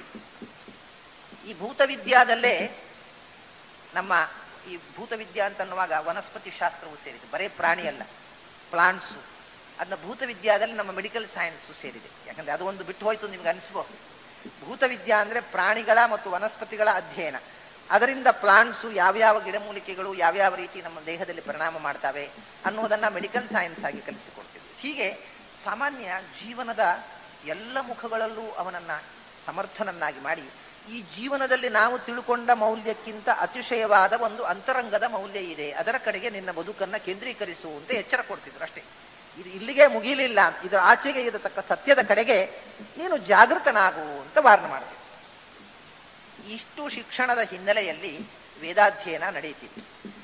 ಈ ಭೂತವಿದ್ಯಾದಲ್ಲೇ ನಮ್ಮ ಈ ಭೂತವಿದ್ಯಾ ಅಂತನ್ನುವಾಗ ವನಸ್ಪತಿ ಶಾಸ್ತ್ರವು ಸೇರಿದೆ, ಬರೇ ಪ್ರಾಣಿ ಅಲ್ಲ, ಪ್ಲಾಂಟ್ಸು. ಅದನ್ನ ಭೂತವಿದ್ಯಾದಲ್ಲಿ ನಮ್ಮ ಮೆಡಿಕಲ್ ಸೈನ್ಸ್ ಸೇರಿದೆ. ಯಾಕಂದ್ರೆ ಅದು ಒಂದು ಬಿಟ್ಟು ಹೋಯ್ತು ನಿಮ್ಗೆ ಅನಿಸ್ಬಹುದು. ಭೂತವಿದ್ಯಾ ಅಂದ್ರೆ ಪ್ರಾಣಿಗಳ ಮತ್ತು ವನಸ್ಪತಿಗಳ ಅಧ್ಯಯನ. ಅದರಿಂದ ಪ್ಲಾಂಟ್ಸು ಯಾವ್ಯಾವ ಗಿಡಮೂಲಿಕೆಗಳು ಯಾವ್ಯಾವ ರೀತಿ ನಮ್ಮ ದೇಹದಲ್ಲಿ ಪರಿಣಾಮ ಮಾಡ್ತವೆ ಅನ್ನೋದನ್ನ ಮೆಡಿಕಲ್ ಸೈನ್ಸ್ ಆಗಿ ಕಲಿಸಿಕೊಡ್ತಿದ್ವಿ. ಹೀಗೆ ಸಾಮಾನ್ಯ ಜೀವನದ ಎಲ್ಲ ಮುಖಗಳಲ್ಲೂ ಅವನನ್ನ ಸಮರ್ಥನನ್ನಾಗಿ ಮಾಡಿ, ಈ ಜೀವನದಲ್ಲಿ ನಾವು ತಿಳ್ಕೊಂಡ ಮೌಲ್ಯಕ್ಕಿಂತ ಅತಿಶಯವಾದ ಒಂದು ಅಂತರಂಗದ ಮೌಲ್ಯ ಇದೆ, ಅದರ ಕಡೆಗೆ ನಿನ್ನ ಬದುಕನ್ನ ಕೇಂದ್ರೀಕರಿಸು ಅಂತ ಎಚ್ಚರ ಕೊಡ್ತಿದ್ರು ಅಷ್ಟೇ. ಇದು ಇಲ್ಲಿಗೆ ಮುಗಿಲಿಲ್ಲ, ಇದರ ಆಚೆಗೆ ಇರತಕ್ಕ ಸತ್ಯದ ಕಡೆಗೆ ನೀನು ಜಾಗೃತನಾಗು ಅಂತ ವಾರ್ನೆ ಮಾಡ್ತೀವಿ. ಇಷ್ಟು ಶಿಕ್ಷಣದ ಹಿನ್ನೆಲೆಯಲ್ಲಿ ವೇದಾಧ್ಯಯನ ನಡೆಯುತ್ತಿತ್ತು.